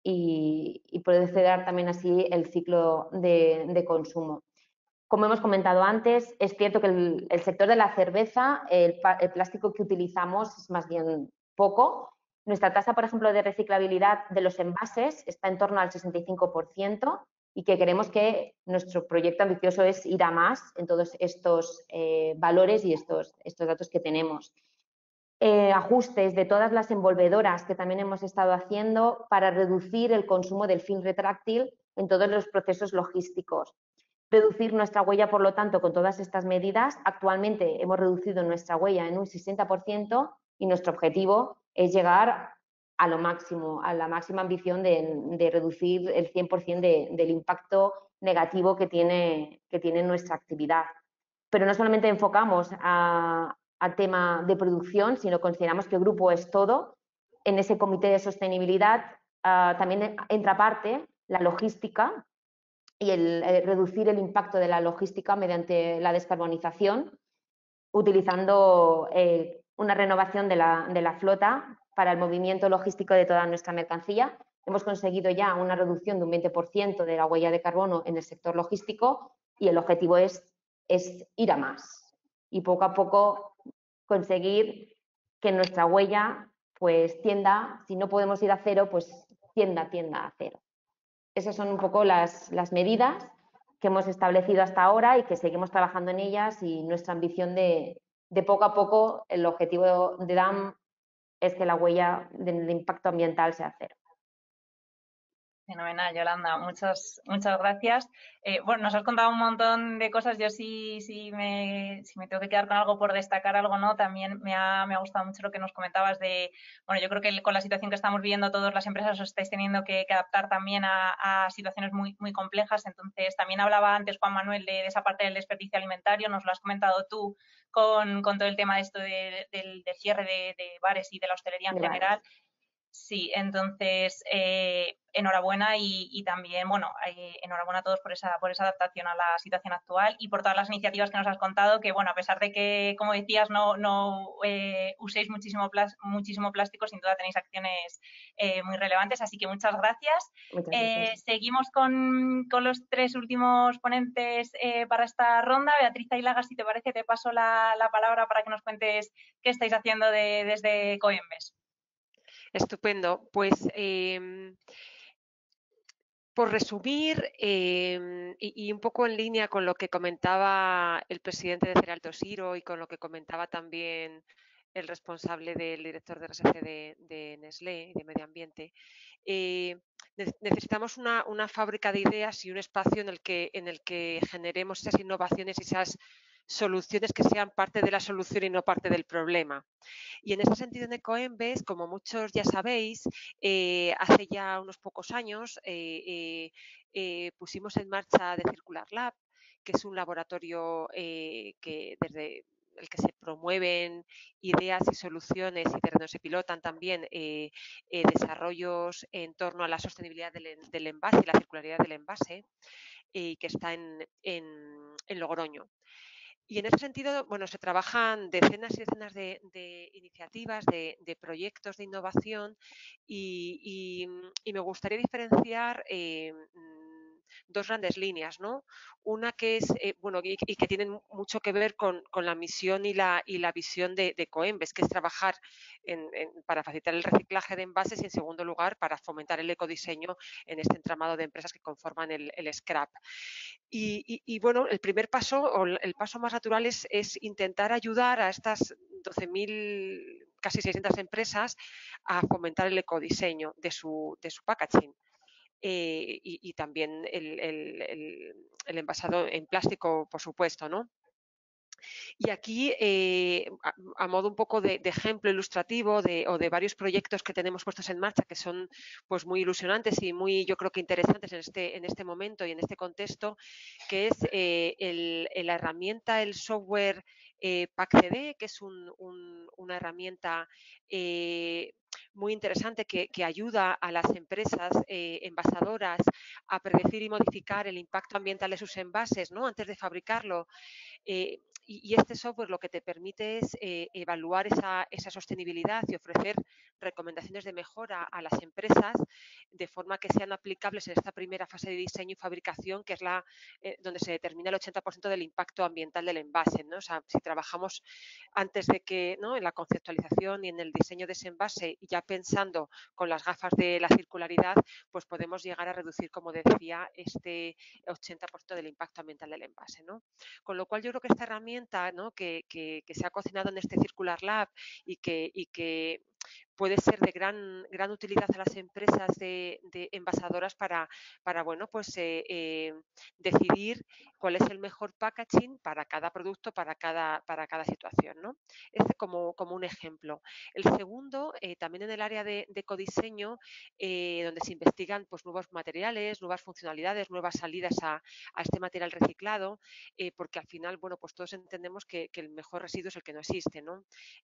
F: y poder acelerar también así el ciclo de consumo. Como hemos comentado antes, es cierto que el sector de la cerveza, el plástico que utilizamos es más bien poco. Nuestra tasa, por ejemplo, de reciclabilidad de los envases está en torno al 65%, y que queremos que nuestro proyecto ambicioso es ir a más en todos estos valores y estos datos que tenemos. Ajustes de todas las envolvedoras que también hemos estado haciendo para reducir el consumo del film retráctil en todos los procesos logísticos. Reducir nuestra huella, por lo tanto, con todas estas medidas. Actualmente hemos reducido nuestra huella en un 60% y nuestro objetivo es llegar a lo máximo, a la máxima ambición de reducir el 100% del impacto negativo que tiene nuestra actividad. Pero no solamente enfocamos al tema de producción, sino consideramos que el grupo es todo. En ese comité de sostenibilidad también entra parte la logística y el reducir el impacto de la logística mediante la descarbonización, utilizando una renovación de la flota para el movimiento logístico de toda nuestra mercancía. Hemos conseguido ya una reducción de un 20% de la huella de carbono en el sector logístico, y el objetivo es ir a más y poco a poco conseguir que nuestra huella pues tienda, si no podemos ir a cero, pues tienda a cero. Esas son un poco las medidas que hemos establecido hasta ahora y que seguimos trabajando en ellas, y nuestra ambición de poco a poco, el objetivo de DAM es que la huella de impacto ambiental sea cero.
C: Fenomenal, Yolanda, muchas gracias. Bueno, nos has contado un montón de cosas. Yo si me tengo que quedar con algo por destacar algo, ¿no? También me ha gustado mucho lo que nos comentabas de, bueno, yo creo que con la situación que estamos viviendo todas las empresas os estáis teniendo que adaptar también a situaciones muy complejas. Entonces, también hablaba antes Juan Manuel de esa parte del desperdicio alimentario, nos lo has comentado tú con todo el tema de esto del cierre de bares y de la hostelería en general. Sí, entonces enhorabuena y también, bueno, enhorabuena a todos por esa adaptación a la situación actual y por todas las iniciativas que nos has contado, que bueno, a pesar de que, como decías, no uséis muchísimo plástico, sin duda tenéis acciones muy relevantes, así que muchas gracias. Seguimos con los tres últimos ponentes para esta ronda. Beatriz Ailaga, si te parece, te paso la palabra para que nos cuentes qué estáis haciendo desde Coembes.
G: Estupendo. Pues por resumir y un poco en línea con lo que comentaba el presidente de Cereal Siro y con lo que comentaba también el responsable del director de RSC de Nestlé, de Medio Ambiente, necesitamos una fábrica de ideas y un espacio en el que generemos esas innovaciones y esas soluciones que sean parte de la solución y no parte del problema. Y en ese sentido, en Coembes, como muchos ya sabéis, hace ya unos pocos años pusimos en marcha The Circular Lab, que es un laboratorio que desde el que se promueven ideas y soluciones y desde donde se pilotan también desarrollos en torno a la sostenibilidad del envase y la circularidad del envase, que está en Logroño. Y en ese sentido, bueno, se trabajan decenas y decenas de iniciativas, de proyectos de innovación y me gustaría diferenciar dos grandes líneas, ¿no? Una que es, bueno, y que tienen mucho que ver con la misión y la visión de Coembes, que es trabajar para facilitar el reciclaje de envases y, en segundo lugar, para fomentar el ecodiseño en este entramado de empresas que conforman el scrap. Y bueno, el primer paso, o el paso más natural es intentar ayudar a estas 12.000, casi 600 empresas a fomentar el ecodiseño de su packaging. Y también el envasado en plástico, por supuesto, ¿no? Y aquí, a modo un poco de ejemplo ilustrativo o de varios proyectos que tenemos puestos en marcha, que son pues muy ilusionantes y muy, yo creo que interesantes en este momento y en este contexto, que es la herramienta, el software PackCD, que es una herramienta muy interesante que ayuda a las empresas envasadoras a predecir y modificar el impacto ambiental de sus envases, ¿no? Antes de fabricarlo. Y este software lo que te permite es evaluar esa sostenibilidad y ofrecer recomendaciones de mejora a las empresas de forma que sean aplicables en esta primera fase de diseño y fabricación, que es donde se determina el 80% del impacto ambiental del envase, ¿no? O sea, si trabajamos antes de que, ¿no?, en la conceptualización y en el diseño de ese envase, y ya pensando con las gafas de la circularidad, pues podemos llegar a reducir, como decía, este 80% del impacto ambiental del envase, ¿no? Con lo cual yo creo que esta herramienta, ¿no?, que se ha cocinado en este Circular Lab y que puede ser de gran utilidad a las empresas de envasadoras para bueno, pues decidir cuál es el mejor packaging para cada producto, para cada situación, ¿no? Este como un ejemplo. El segundo, también en el área de ecodiseño, donde se investigan pues nuevos materiales, nuevas funcionalidades, nuevas salidas a este material reciclado, porque al final, bueno, pues todos entendemos que el mejor residuo es el que no existe, ¿no?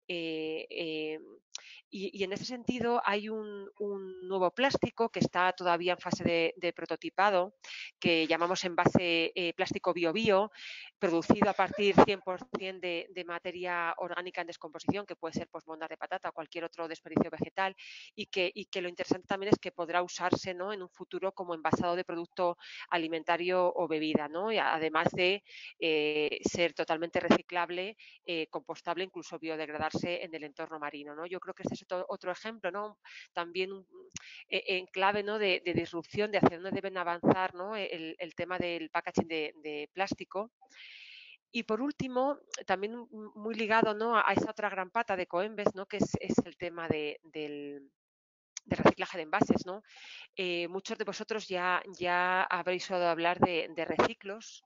G: Y en ese sentido hay un nuevo plástico que está todavía en fase de prototipado, que llamamos envase plástico bio-bio, producido a partir 100% de materia orgánica en descomposición, que puede ser pues mondas de patata o cualquier otro desperdicio vegetal, y que lo interesante también es que podrá usarse, ¿no?, en un futuro como envasado de producto alimentario o bebida, ¿no? Y además de ser totalmente reciclable, compostable, incluso biodegradarse en el entorno marino, ¿no? Yo creo que este es otro ejemplo, ¿no?, también en clave, ¿no?, de disrupción, de hacia dónde deben avanzar, ¿no?, el tema del packaging de plástico. Y por último, también muy ligado, ¿no?, a esa otra gran pata de Coembes, ¿no?, que es el tema del reciclaje de envases, ¿no? Muchos de vosotros ya habréis oído hablar de Reciclos,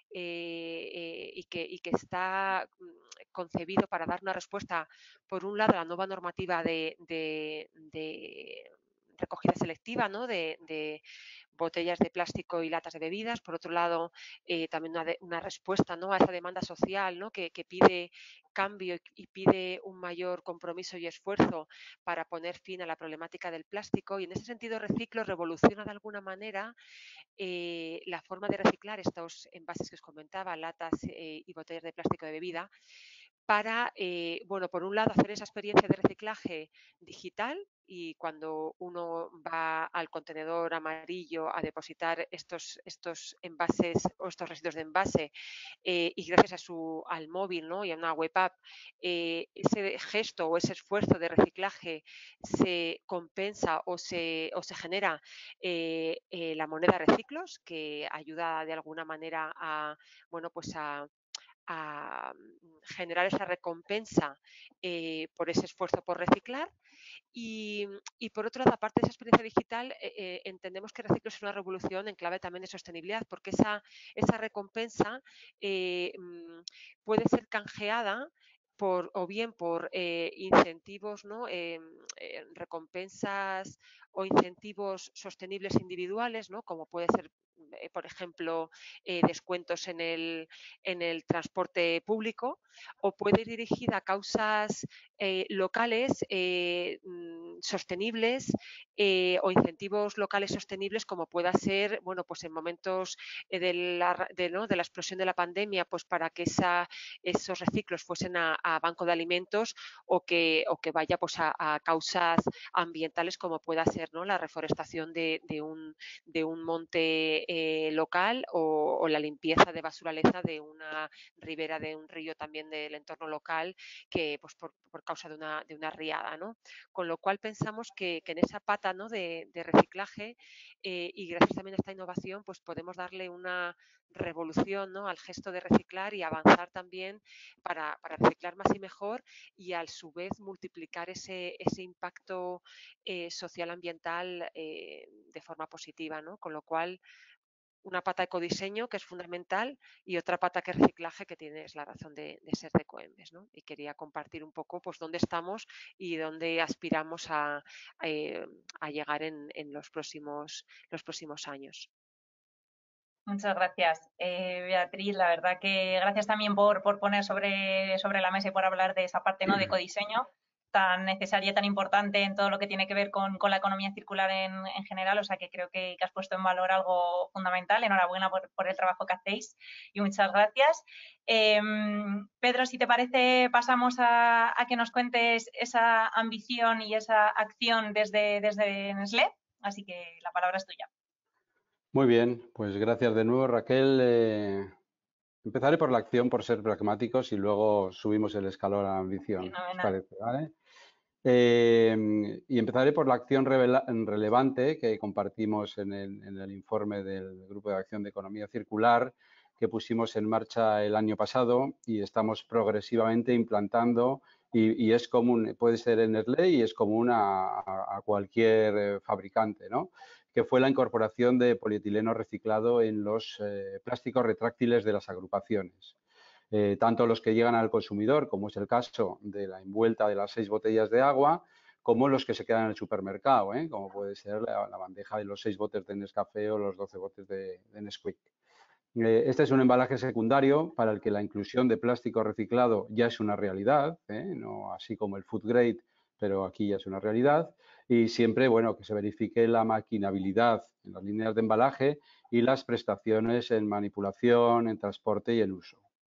G: y que está concebido para dar una respuesta, por un lado, a la nueva normativa de recogida selectiva, ¿no?, de botellas de plástico y latas de bebidas. Por otro lado, también una respuesta, ¿no?, a esa demanda social, ¿no?, que pide cambio y pide un mayor compromiso y esfuerzo para poner fin a la problemática del plástico. Y en ese sentido, Reciclo revoluciona de alguna manera la forma de reciclar estos envases que os comentaba, latas y botellas de plástico de bebida, para, bueno, por un lado, hacer esa experiencia de reciclaje digital, y cuando uno va al contenedor amarillo a depositar estos envases o estos residuos de envase, y gracias al móvil, ¿no?, y a una web app, ese gesto o ese esfuerzo de reciclaje se compensa o se genera la moneda Reciclos, que ayuda de alguna manera a, bueno, pues a generar esa recompensa por ese esfuerzo por reciclar. Y por otro lado, aparte de esa experiencia digital, entendemos que Reciclo es una revolución en clave también de sostenibilidad, porque esa recompensa puede ser canjeada o bien por incentivos, ¿no?, recompensas o incentivos sostenibles individuales, ¿no?, como puede ser, por ejemplo, descuentos en el transporte público, o puede ir dirigida a causas locales sostenibles o incentivos locales sostenibles, como pueda ser, bueno, pues en momentos de la explosión de la pandemia, pues para que esos reciclos fuesen a banco de alimentos o que vaya pues a causas ambientales, como pueda ser, ¿no?, la reforestación de un monte local o la limpieza de basuraleza de una ribera de un río también del entorno local, que pues por causa de una riada, ¿no? Con lo cual pensamos que en esa pata, ¿no?, de reciclaje y gracias también a esta innovación, pues podemos darle una revolución, ¿no?, al gesto de reciclar y avanzar también para reciclar más y mejor, y a su vez multiplicar ese impacto social ambiental de forma positiva, ¿no? Con lo cual, una pata ecodiseño, que es fundamental, y otra pata que es reciclaje, que tienes la razón de ser de Ecoembes, ¿no? Y quería compartir un poco pues dónde estamos y dónde aspiramos a llegar en los próximos años.
C: Muchas gracias, Beatriz. La verdad que gracias también por poner sobre la mesa y por hablar de esa parte, ¿no?, de ecodiseño tan necesaria, tan importante en todo lo que tiene que ver con la economía circular en general. O sea que creo que has puesto en valor algo fundamental. Enhorabuena por el trabajo que hacéis y muchas gracias. Pedro, si te parece, pasamos a que nos cuentes esa ambición y esa acción desde Nestlé. Así que la palabra es tuya.
H: Muy bien, pues gracias de nuevo, Raquel. Empezaré por la acción, por ser pragmáticos, y luego subimos el escalón a la ambición, ¿os parece? ¿Vale? Y empezaré por la acción relevante que compartimos en el informe del Grupo de Acción de Economía Circular, que pusimos en marcha el año pasado y estamos progresivamente implantando, y es común, puede ser en Nestlé y es común a cualquier fabricante, ¿no?, que fue la incorporación de polietileno reciclado en los plásticos retráctiles de las agrupaciones. Tanto los que llegan al consumidor, como es el caso de la envuelta de las 6 botellas de agua, como los que se quedan en el supermercado, como puede ser la bandeja de los 6 botes de Nescafé o los 12 botes de Nesquik. Este es un embalaje secundario para el que la inclusión de plástico reciclado ya es una realidad, no así como el food grade, pero aquí ya es una realidad, y siempre, bueno, que se verifique la maquinabilidad en las líneas de embalaje y las prestaciones en manipulación, en transporte y en uso.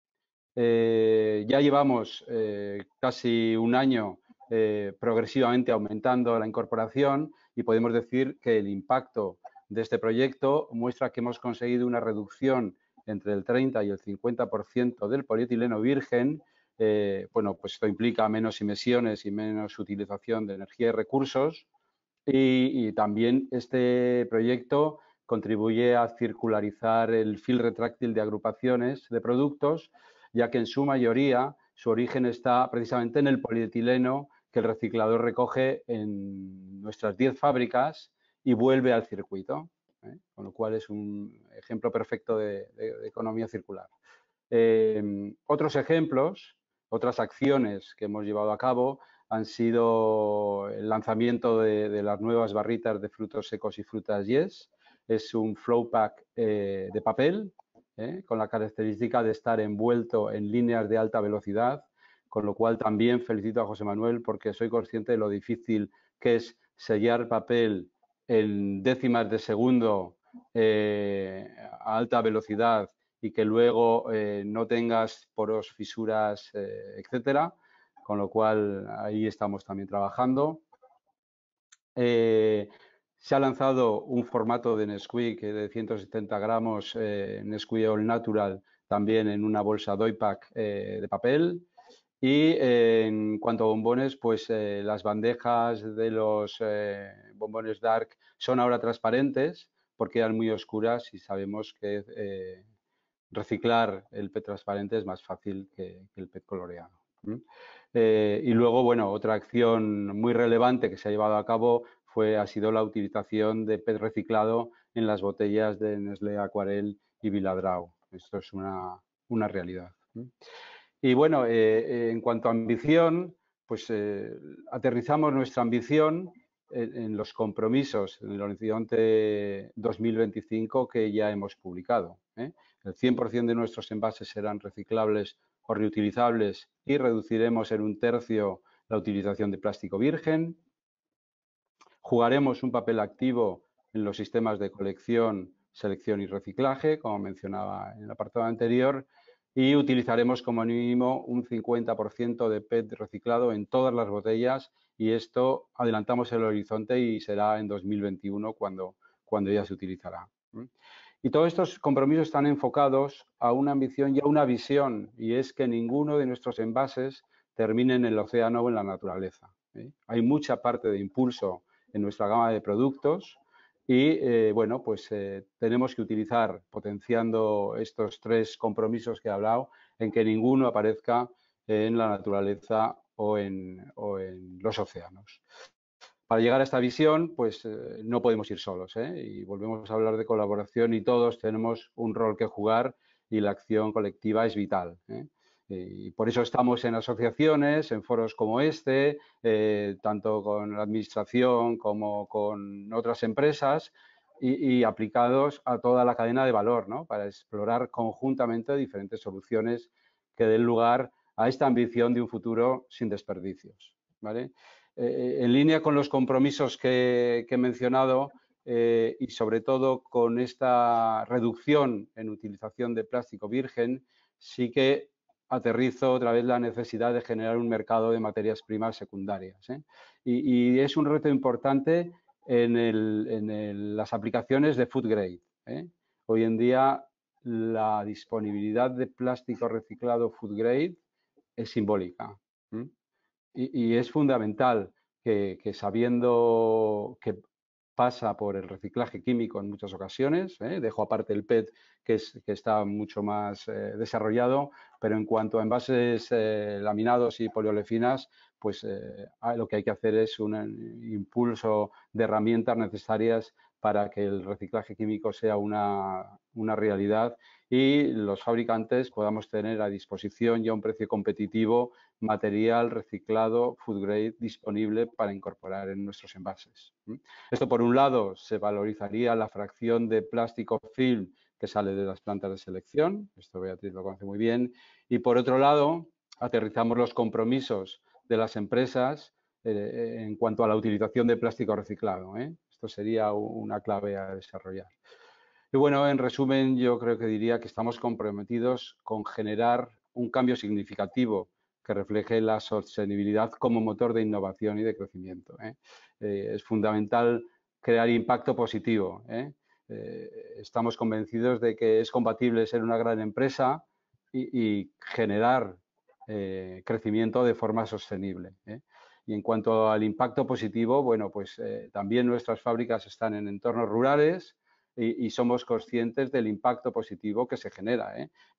H: Ya llevamos casi un año progresivamente aumentando la incorporación, y podemos decir que el impacto de este proyecto muestra que hemos conseguido una reducción entre el 30 y el 50% del polietileno virgen. Bueno, pues esto implica menos emisiones y menos utilización de energía y recursos, y también este proyecto contribuye a circularizar el fil retráctil de agrupaciones de productos, ya que en su mayoría su origen está precisamente en el polietileno que el reciclador recoge en nuestras 10 fábricas y vuelve al circuito, con lo cual es un ejemplo perfecto de economía circular. Otros ejemplos, otras acciones que hemos llevado a cabo han sido el lanzamiento de las nuevas barritas de frutos secos y frutas Yes. Es un flow pack de papel, con la característica de estar envuelto en líneas de alta velocidad, con lo cual también felicito a José Manuel, porque soy consciente de lo difícil que es sellar papel en décimas de segundo a alta velocidad y que luego no tengas poros, fisuras, etcétera, con lo cual ahí estamos también trabajando. Se ha lanzado un formato de Nesquik de 170 gramos, Nesquik All Natural, también en una bolsa Doypack de papel. Y en cuanto a bombones, pues las bandejas de los bombones Dark son ahora transparentes porque eran muy oscuras, y sabemos que reciclar el PET transparente es más fácil que el PET coloreado. Y luego, bueno, otra acción muy relevante que se ha llevado a cabo ha sido la utilización de PET reciclado en las botellas de Nestlé Aquarel y Viladrau. Esto es una realidad. Y bueno, en cuanto a ambición, pues aterrizamos nuestra ambición en los compromisos en el horizonte 2025 que ya hemos publicado. El 100% de nuestros envases serán reciclables o reutilizables y reduciremos en 1/3 la utilización de plástico virgen. Jugaremos un papel activo en los sistemas de colección, selección y reciclaje, como mencionaba en el apartado anterior, y utilizaremos como mínimo un 50% de PET reciclado en todas las botellas, y esto adelantamos el horizonte y será en 2021 cuando ya se utilizará. Y todos estos compromisos están enfocados a una ambición y a una visión, y es que ninguno de nuestros envases termine en el océano o en la naturaleza. Hay mucha parte de impulso en nuestra gama de productos y, bueno, pues tenemos que utilizar, potenciando estos 3 compromisos que he hablado, en que ninguno aparezca en la naturaleza o en los océanos. Para llegar a esta visión, pues no podemos ir solos, y volvemos a hablar de colaboración y todos tenemos un rol que jugar y la acción colectiva es vital. Y por eso estamos en asociaciones, en foros como este, tanto con la administración como con otras empresas y aplicados a toda la cadena de valor, ¿no? Para explorar conjuntamente diferentes soluciones que den lugar a esta ambición de un futuro sin desperdicios, ¿vale? En línea con los compromisos que he mencionado y sobre todo con esta reducción en utilización de plástico virgen, sí que aterrizo otra vez la necesidad de generar un mercado de materias primas secundarias. Y es un reto importante en las aplicaciones de food grade. Hoy en día la disponibilidad de plástico reciclado food grade es simbólica. Y es fundamental que sabiendo que pasa por el reciclaje químico en muchas ocasiones, dejo aparte el PET que está mucho más desarrollado, pero en cuanto a envases laminados y poliolefinas, pues lo que hay que hacer es un impulso de herramientas necesarias para que el reciclaje químico sea una realidad y los fabricantes podamos tener a disposición y a un precio competitivo material reciclado food grade disponible para incorporar en nuestros envases. Esto, por un lado, se valorizaría la fracción de plástico film que sale de las plantas de selección, esto Beatriz lo conoce muy bien, y por otro lado, aterrizamos los compromisos de las empresas en cuanto a la utilización de plástico reciclado. Esto sería una clave a desarrollar. Y bueno, en resumen, yo creo que diría que estamos comprometidos con generar un cambio significativo que refleje la sostenibilidad como motor de innovación y de crecimiento. Es fundamental crear impacto positivo. Estamos convencidos de que es compatible ser una gran empresa y generar crecimiento de forma sostenible. Y en cuanto al impacto positivo, bueno, pues también nuestras fábricas están en entornos rurales, y somos conscientes del impacto positivo que se genera.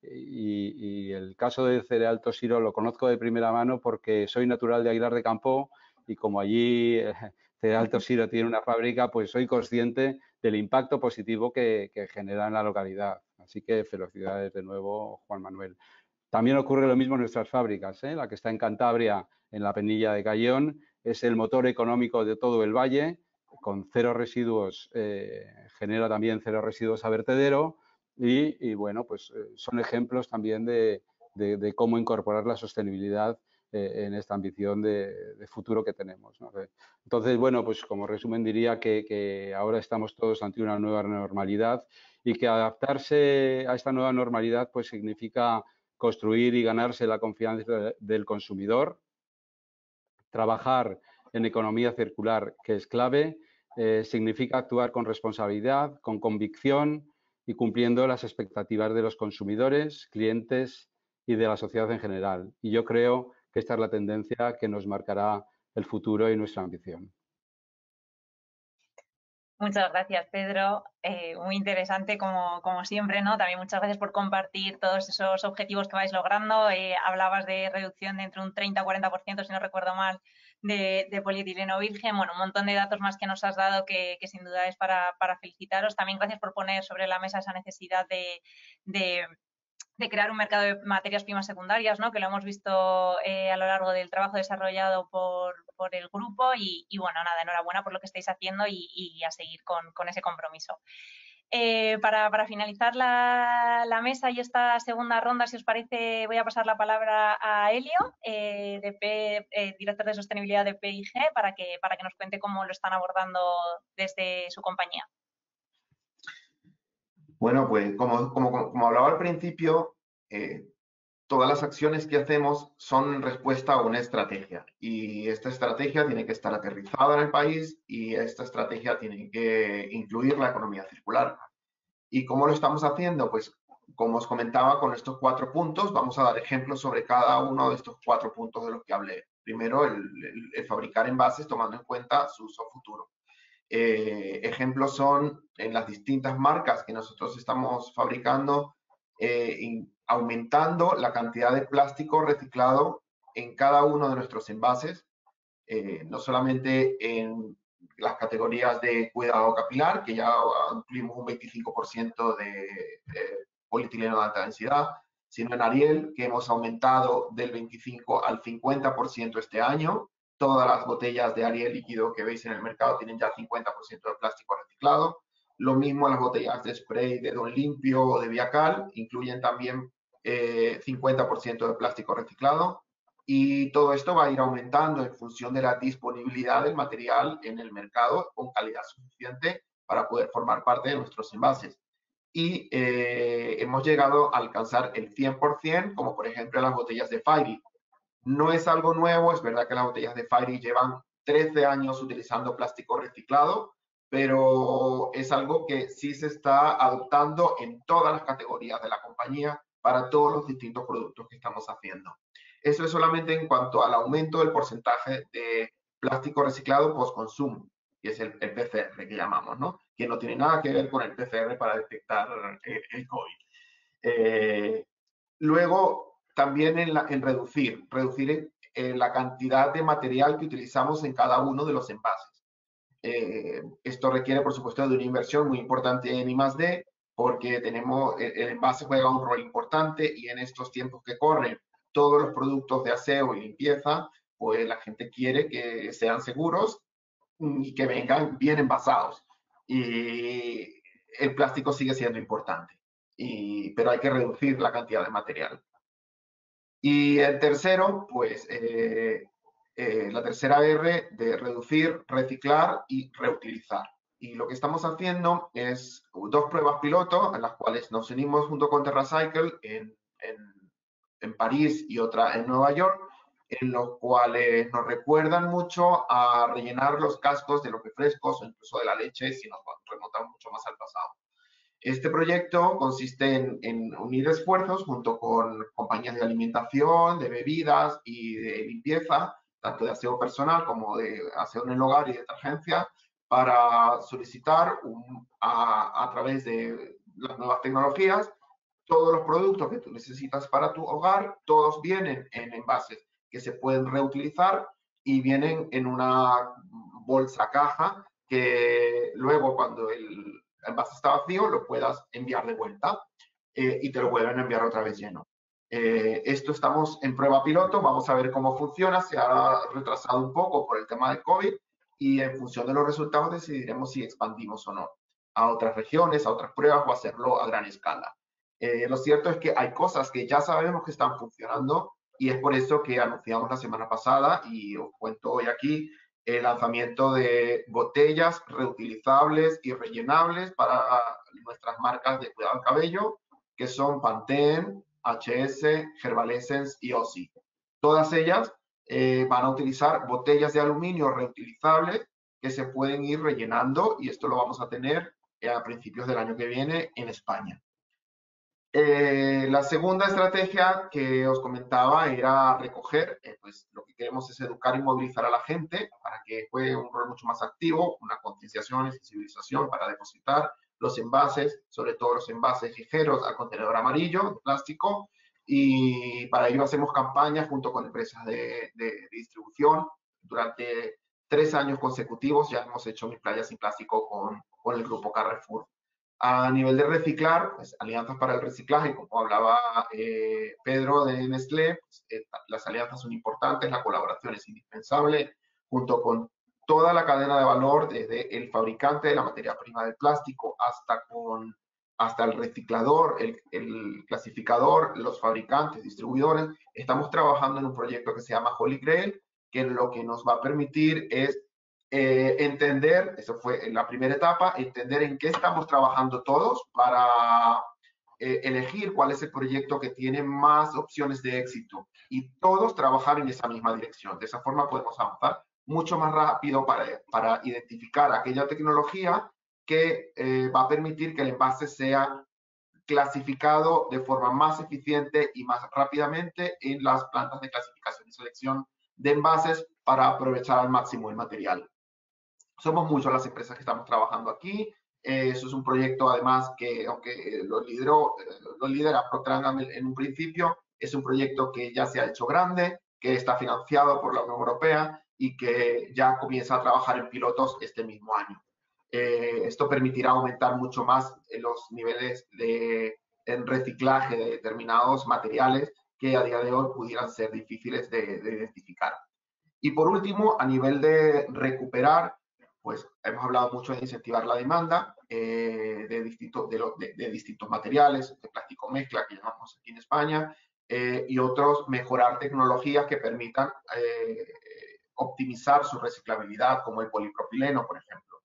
H: Y el caso de Cereal Tosiro lo conozco de primera mano porque soy natural de Aguilar de Campo y como allí Cereal Tosiro tiene una fábrica, pues soy consciente del impacto positivo que genera en la localidad. Así que felicidades de nuevo, Juan Manuel. También ocurre lo mismo en nuestras fábricas. La que está en Cantabria, en la Penilla de Cayón, es el motor económico de todo el valle. Con 0 residuos, genera también 0 residuos a vertedero y bueno, pues son ejemplos también de cómo incorporar la sostenibilidad en esta ambición de futuro que tenemos, ¿no? Entonces, bueno, pues como resumen diría que ahora estamos todos ante una nueva normalidad y que adaptarse a esta nueva normalidad pues significa construir y ganarse la confianza del consumidor, trabajar en economía circular, que es clave, significa actuar con responsabilidad, con convicción y cumpliendo las expectativas de los consumidores, clientes y de la sociedad en general. Y yo creo que esta es la tendencia que nos marcará el futuro y nuestra ambición.
C: Muchas gracias, Pedro. Muy interesante como siempre, ¿no? También muchas gracias por compartir todos esos objetivos que vais logrando. Hablabas de reducción de entre un 30 o 40%, si no recuerdo mal, de polietileno virgen. Bueno, un montón de datos más que nos has dado que sin duda es para felicitaros. También gracias por poner sobre la mesa esa necesidad de crear un mercado de materias primas secundarias, ¿no? Que lo hemos visto a lo largo del trabajo desarrollado por el grupo y bueno, nada, enhorabuena por lo que estáis haciendo y a seguir con ese compromiso. Para finalizar la mesa y esta segunda ronda, si os parece, voy a pasar la palabra a Elio, director de sostenibilidad de PIG, para que nos cuente cómo lo están abordando desde su compañía.
I: Bueno, pues como hablaba al principio, todas las acciones que hacemos son en respuesta a una estrategia, y esta estrategia tiene que estar aterrizada en el país, y esta estrategia tiene que incluir la economía circular. ¿Y cómo lo estamos haciendo? Pues como os comentaba, con estos 4 puntos, vamos a dar ejemplos sobre cada uno de estos 4 puntos de los que hablé. Primero, el fabricar envases tomando en cuenta su uso futuro. Ejemplos son en las distintas marcas que nosotros estamos fabricando, aumentando la cantidad de plástico reciclado en cada uno de nuestros envases, no solamente en las categorías de cuidado capilar, que ya incluimos un 25% de polietileno de alta densidad, sino en Ariel, que hemos aumentado del 25 al 50% este año. Todas las botellas de Ariel líquido que veis en el mercado tienen ya 50% de plástico reciclado. Lo mismo las botellas de spray de Don Limpio o de Viacal, incluyen también 50% de plástico reciclado. Y todo esto va a ir aumentando en función de la disponibilidad del material en el mercado con calidad suficiente para poder formar parte de nuestros envases. Y hemos llegado a alcanzar el 100%, como por ejemplo las botellas de Fairy. No es algo nuevo, es verdad que las botellas de Fairy llevan 13 años utilizando plástico reciclado, pero es algo que sí se está adoptando en todas las categorías de la compañía para todos los distintos productos que estamos haciendo. Eso es solamente en cuanto al aumento del porcentaje de plástico reciclado post-consumo, que es el PCR que llamamos, ¿no? Que no tiene nada que ver con el PCR para detectar el COVID. Luego, también en reducir la cantidad de material que utilizamos en cada uno de los envases. Esto requiere, por supuesto, de una inversión muy importante en I+D, porque el envase juega un rol importante, y en estos tiempos que corren, todos los productos de aseo y limpieza, pues la gente quiere que sean seguros y que vengan bien envasados. Y el plástico sigue siendo importante, pero hay que reducir la cantidad de material. Y el tercero, pues la tercera R de reducir, reciclar y reutilizar. Y lo que estamos haciendo es 2 pruebas piloto en las cuales nos unimos junto con TerraCycle en París y otra en Nueva York, en los cuales nos recuerdan mucho a rellenar los cascos de los refrescos o incluso de la leche si nos remontamos mucho más al pasado. Este proyecto consiste en unir esfuerzos junto con compañías de alimentación, de bebidas y de limpieza, tanto de aseo personal como de aseo en el hogar y detergencia, para solicitar a través de las nuevas tecnologías todos los productos que tú necesitas para tu hogar. Todos vienen en envases que se pueden reutilizar y vienen en una bolsa caja que luego, cuando el envase está vacío, lo puedas enviar de vuelta y te lo vuelven a enviar otra vez lleno. Esto estamos en prueba piloto, vamos a ver cómo funciona. Se ha retrasado un poco por el tema del COVID, y en función de los resultados decidiremos si expandimos o no a otras regiones, a otras pruebas, o hacerlo a gran escala. Lo cierto es que hay cosas que ya sabemos que están funcionando, y es por eso que anunciamos la semana pasada, y os cuento hoy aquí, el lanzamiento de botellas reutilizables y rellenables para nuestras marcas de cuidado del cabello, que son Pantene, HS, Herbal Essence y Ossi. Todas ellas van a utilizar botellas de aluminio reutilizables que se pueden ir rellenando, y esto lo vamos a tener a principios del año que viene en España. La segunda estrategia que os comentaba era recoger. Pues lo que queremos es educar y movilizar a la gente para que juegue un rol mucho más activo, una concienciación y sensibilización para depositar los envases, sobre todo los envases ligeros, al contenedor amarillo de plástico, y para ello hacemos campañas junto con empresas de distribución. Durante 3 años consecutivos ya hemos hecho Mi Playa Sin Plástico con el grupo Carrefour. A nivel de reciclar, pues, alianzas para el reciclaje, como hablaba Pedro de Nestlé, pues, las alianzas son importantes, la colaboración es indispensable, junto con toda la cadena de valor, desde el fabricante de la materia prima del plástico hasta el reciclador, el clasificador, los fabricantes, distribuidores. Estamos trabajando en un proyecto que se llama Holy Grail, que lo que nos va a permitir es entender, eso fue en la primera etapa, entender en qué estamos trabajando todos para elegir cuál es el proyecto que tiene más opciones de éxito y todos trabajar en esa misma dirección. De esa forma podemos avanzar mucho más rápido para identificar aquella tecnología que va a permitir que el envase sea clasificado de forma más eficiente y más rápidamente en las plantas de clasificación y selección de envases para aprovechar al máximo el material. Somos muchas las empresas que estamos trabajando aquí. Eso es un proyecto, además, que aunque lo lidera Procter & Gamble en un principio, es un proyecto que ya se ha hecho grande, que está financiado por la Unión Europea y que ya comienza a trabajar en pilotos este mismo año. Esto permitirá aumentar mucho más los niveles en reciclaje de determinados materiales que a día de hoy pudieran ser difíciles de identificar. Y por último, a nivel de recuperar, pues hemos hablado mucho de incentivar la demanda de distintos materiales, de plástico mezcla, que llamamos aquí en España, y otros, mejorar tecnologías que permitan optimizar su reciclabilidad, como el polipropileno, por ejemplo.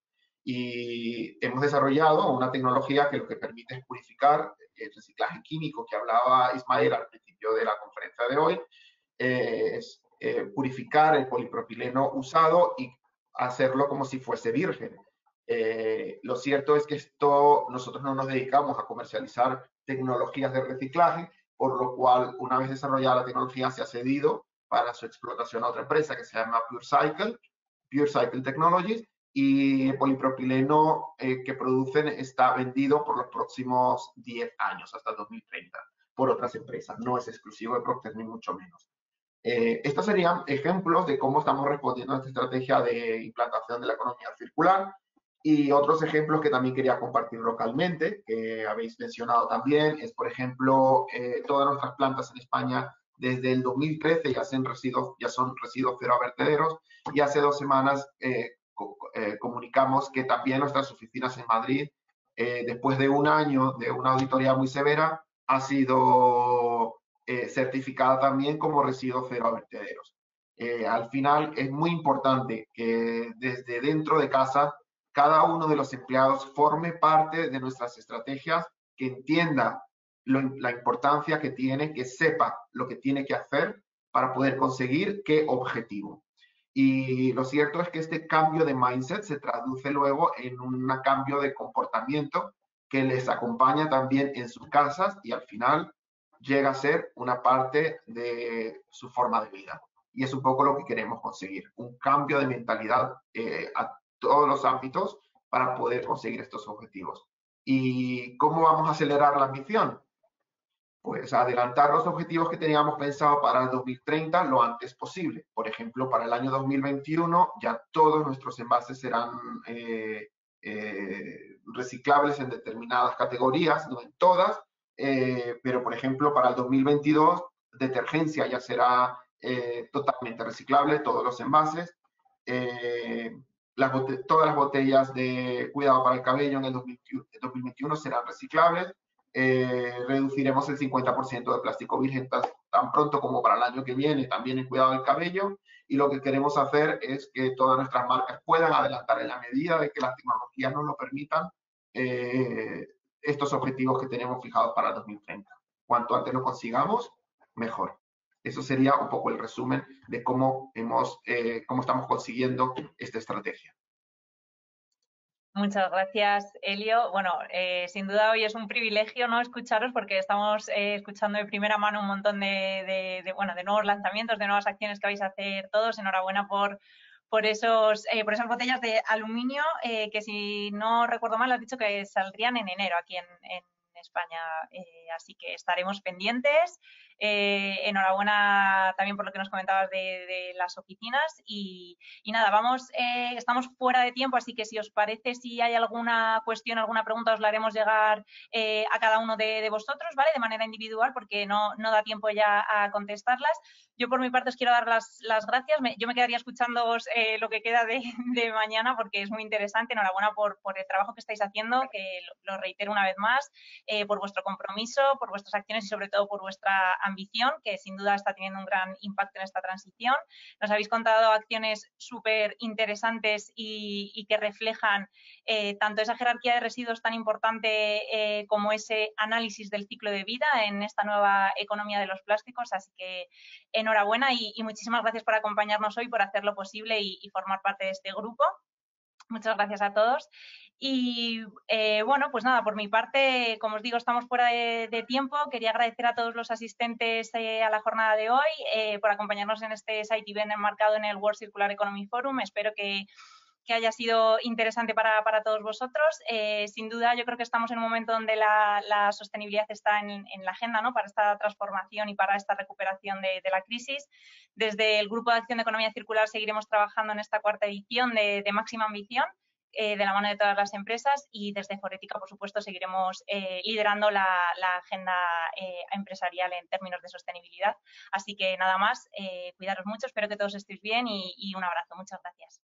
I: Y hemos desarrollado una tecnología que lo que permite es purificar el reciclaje químico que hablaba Ismael al principio de la conferencia de hoy, es purificar el polipropileno usado y hacerlo como si fuese virgen. Lo cierto es que nosotros no nos dedicamos a comercializar tecnologías de reciclaje, por lo cual, una vez desarrollada la tecnología, se ha cedido para su explotación a otra empresa que se llama Pure Cycle Technologies, y el polipropileno que producen está vendido por los próximos 10 años, hasta 2030, por otras empresas. No es exclusivo de Procter, ni mucho menos. Estos serían ejemplos de cómo estamos respondiendo a esta estrategia de implantación de la economía circular, y otros ejemplos que también quería compartir localmente, que habéis mencionado también, es, por ejemplo, todas nuestras plantas en España desde el 2013 ya son residuos cero vertederos, y hace 2 semanas comunicamos que también nuestras oficinas en Madrid, después de un año de una auditoría muy severa, ha sido certificada también como residuos cero vertederos. Al final es muy importante que desde dentro de casa cada uno de los empleados forme parte de nuestras estrategias, que entienda la importancia que tiene, que sepa lo que tiene que hacer para poder conseguir qué objetivo. Y lo cierto es que este cambio de mindset se traduce luego en un cambio de comportamiento que les acompaña también en sus casas y al final llega a ser una parte de su forma de vida. Y es un poco lo que queremos conseguir, un cambio de mentalidad a todos los ámbitos para poder conseguir estos objetivos. ¿Y cómo vamos a acelerar la ambición? Pues adelantar los objetivos que teníamos pensado para el 2030 lo antes posible. Por ejemplo, para el año 2021 ya todos nuestros envases serán reciclables en determinadas categorías, no en todas, pero por ejemplo para el 2022 detergencia ya será totalmente reciclable, todos los envases. Todas las botellas de cuidado para el cabello en el 2021 serán reciclables. Reduciremos el 50% de plástico virgen tan pronto como para el año que viene, también en cuidado del cabello, y lo que queremos hacer es que todas nuestras marcas puedan adelantar en la medida de que las tecnologías nos lo permitan estos objetivos que tenemos fijados para el 2030. Cuanto antes lo consigamos, mejor. Eso sería un poco el resumen de cómo estamos consiguiendo esta estrategia.
C: Muchas gracias, Elio. Bueno, sin duda hoy es un privilegio, ¿no?, escucharos, porque estamos escuchando de primera mano un montón de nuevos lanzamientos, de nuevas acciones que vais a hacer todos. Enhorabuena por esas botellas de aluminio que, si no recuerdo mal, has dicho que saldrían en enero aquí en España, así que estaremos pendientes. enhorabuena también por lo que nos comentabas de las oficinas y nada, estamos fuera de tiempo, así que si os parece, si hay alguna cuestión, alguna pregunta, os la haremos llegar a cada uno de vosotros, ¿vale? De manera individual, porque no da tiempo ya a contestarlas. Yo por mi parte os quiero dar las gracias. Yo me quedaría escuchándoos lo que queda de mañana porque es muy interesante. Enhorabuena por el trabajo que estáis haciendo, que lo reitero una vez más, por vuestro compromiso, por vuestras acciones y sobre todo por vuestra ambición, que sin duda está teniendo un gran impacto en esta transición. Nos habéis contado acciones súper interesantes y que reflejan tanto esa jerarquía de residuos tan importante como ese análisis del ciclo de vida en esta nueva economía de los plásticos. Así que enhorabuena y muchísimas gracias por acompañarnos hoy, por hacerlo posible y formar parte de este grupo. Muchas gracias a todos. Y bueno, pues nada, por mi parte, como os digo, estamos fuera de tiempo. Quería agradecer a todos los asistentes a la jornada de hoy por acompañarnos en este site event enmarcado en el World Circular Economy Forum. Espero que haya sido interesante para todos vosotros. Sin duda, yo creo que estamos en un momento donde la sostenibilidad está en la agenda, ¿no? Para esta transformación y para esta recuperación de la crisis. Desde el Grupo de Acción de Economía Circular seguiremos trabajando en esta cuarta edición de máxima ambición, de la mano de todas las empresas, y desde Forética, por supuesto, seguiremos liderando la agenda empresarial en términos de sostenibilidad. Así que nada más, cuidaros mucho, espero que todos estéis bien y un abrazo. Muchas gracias.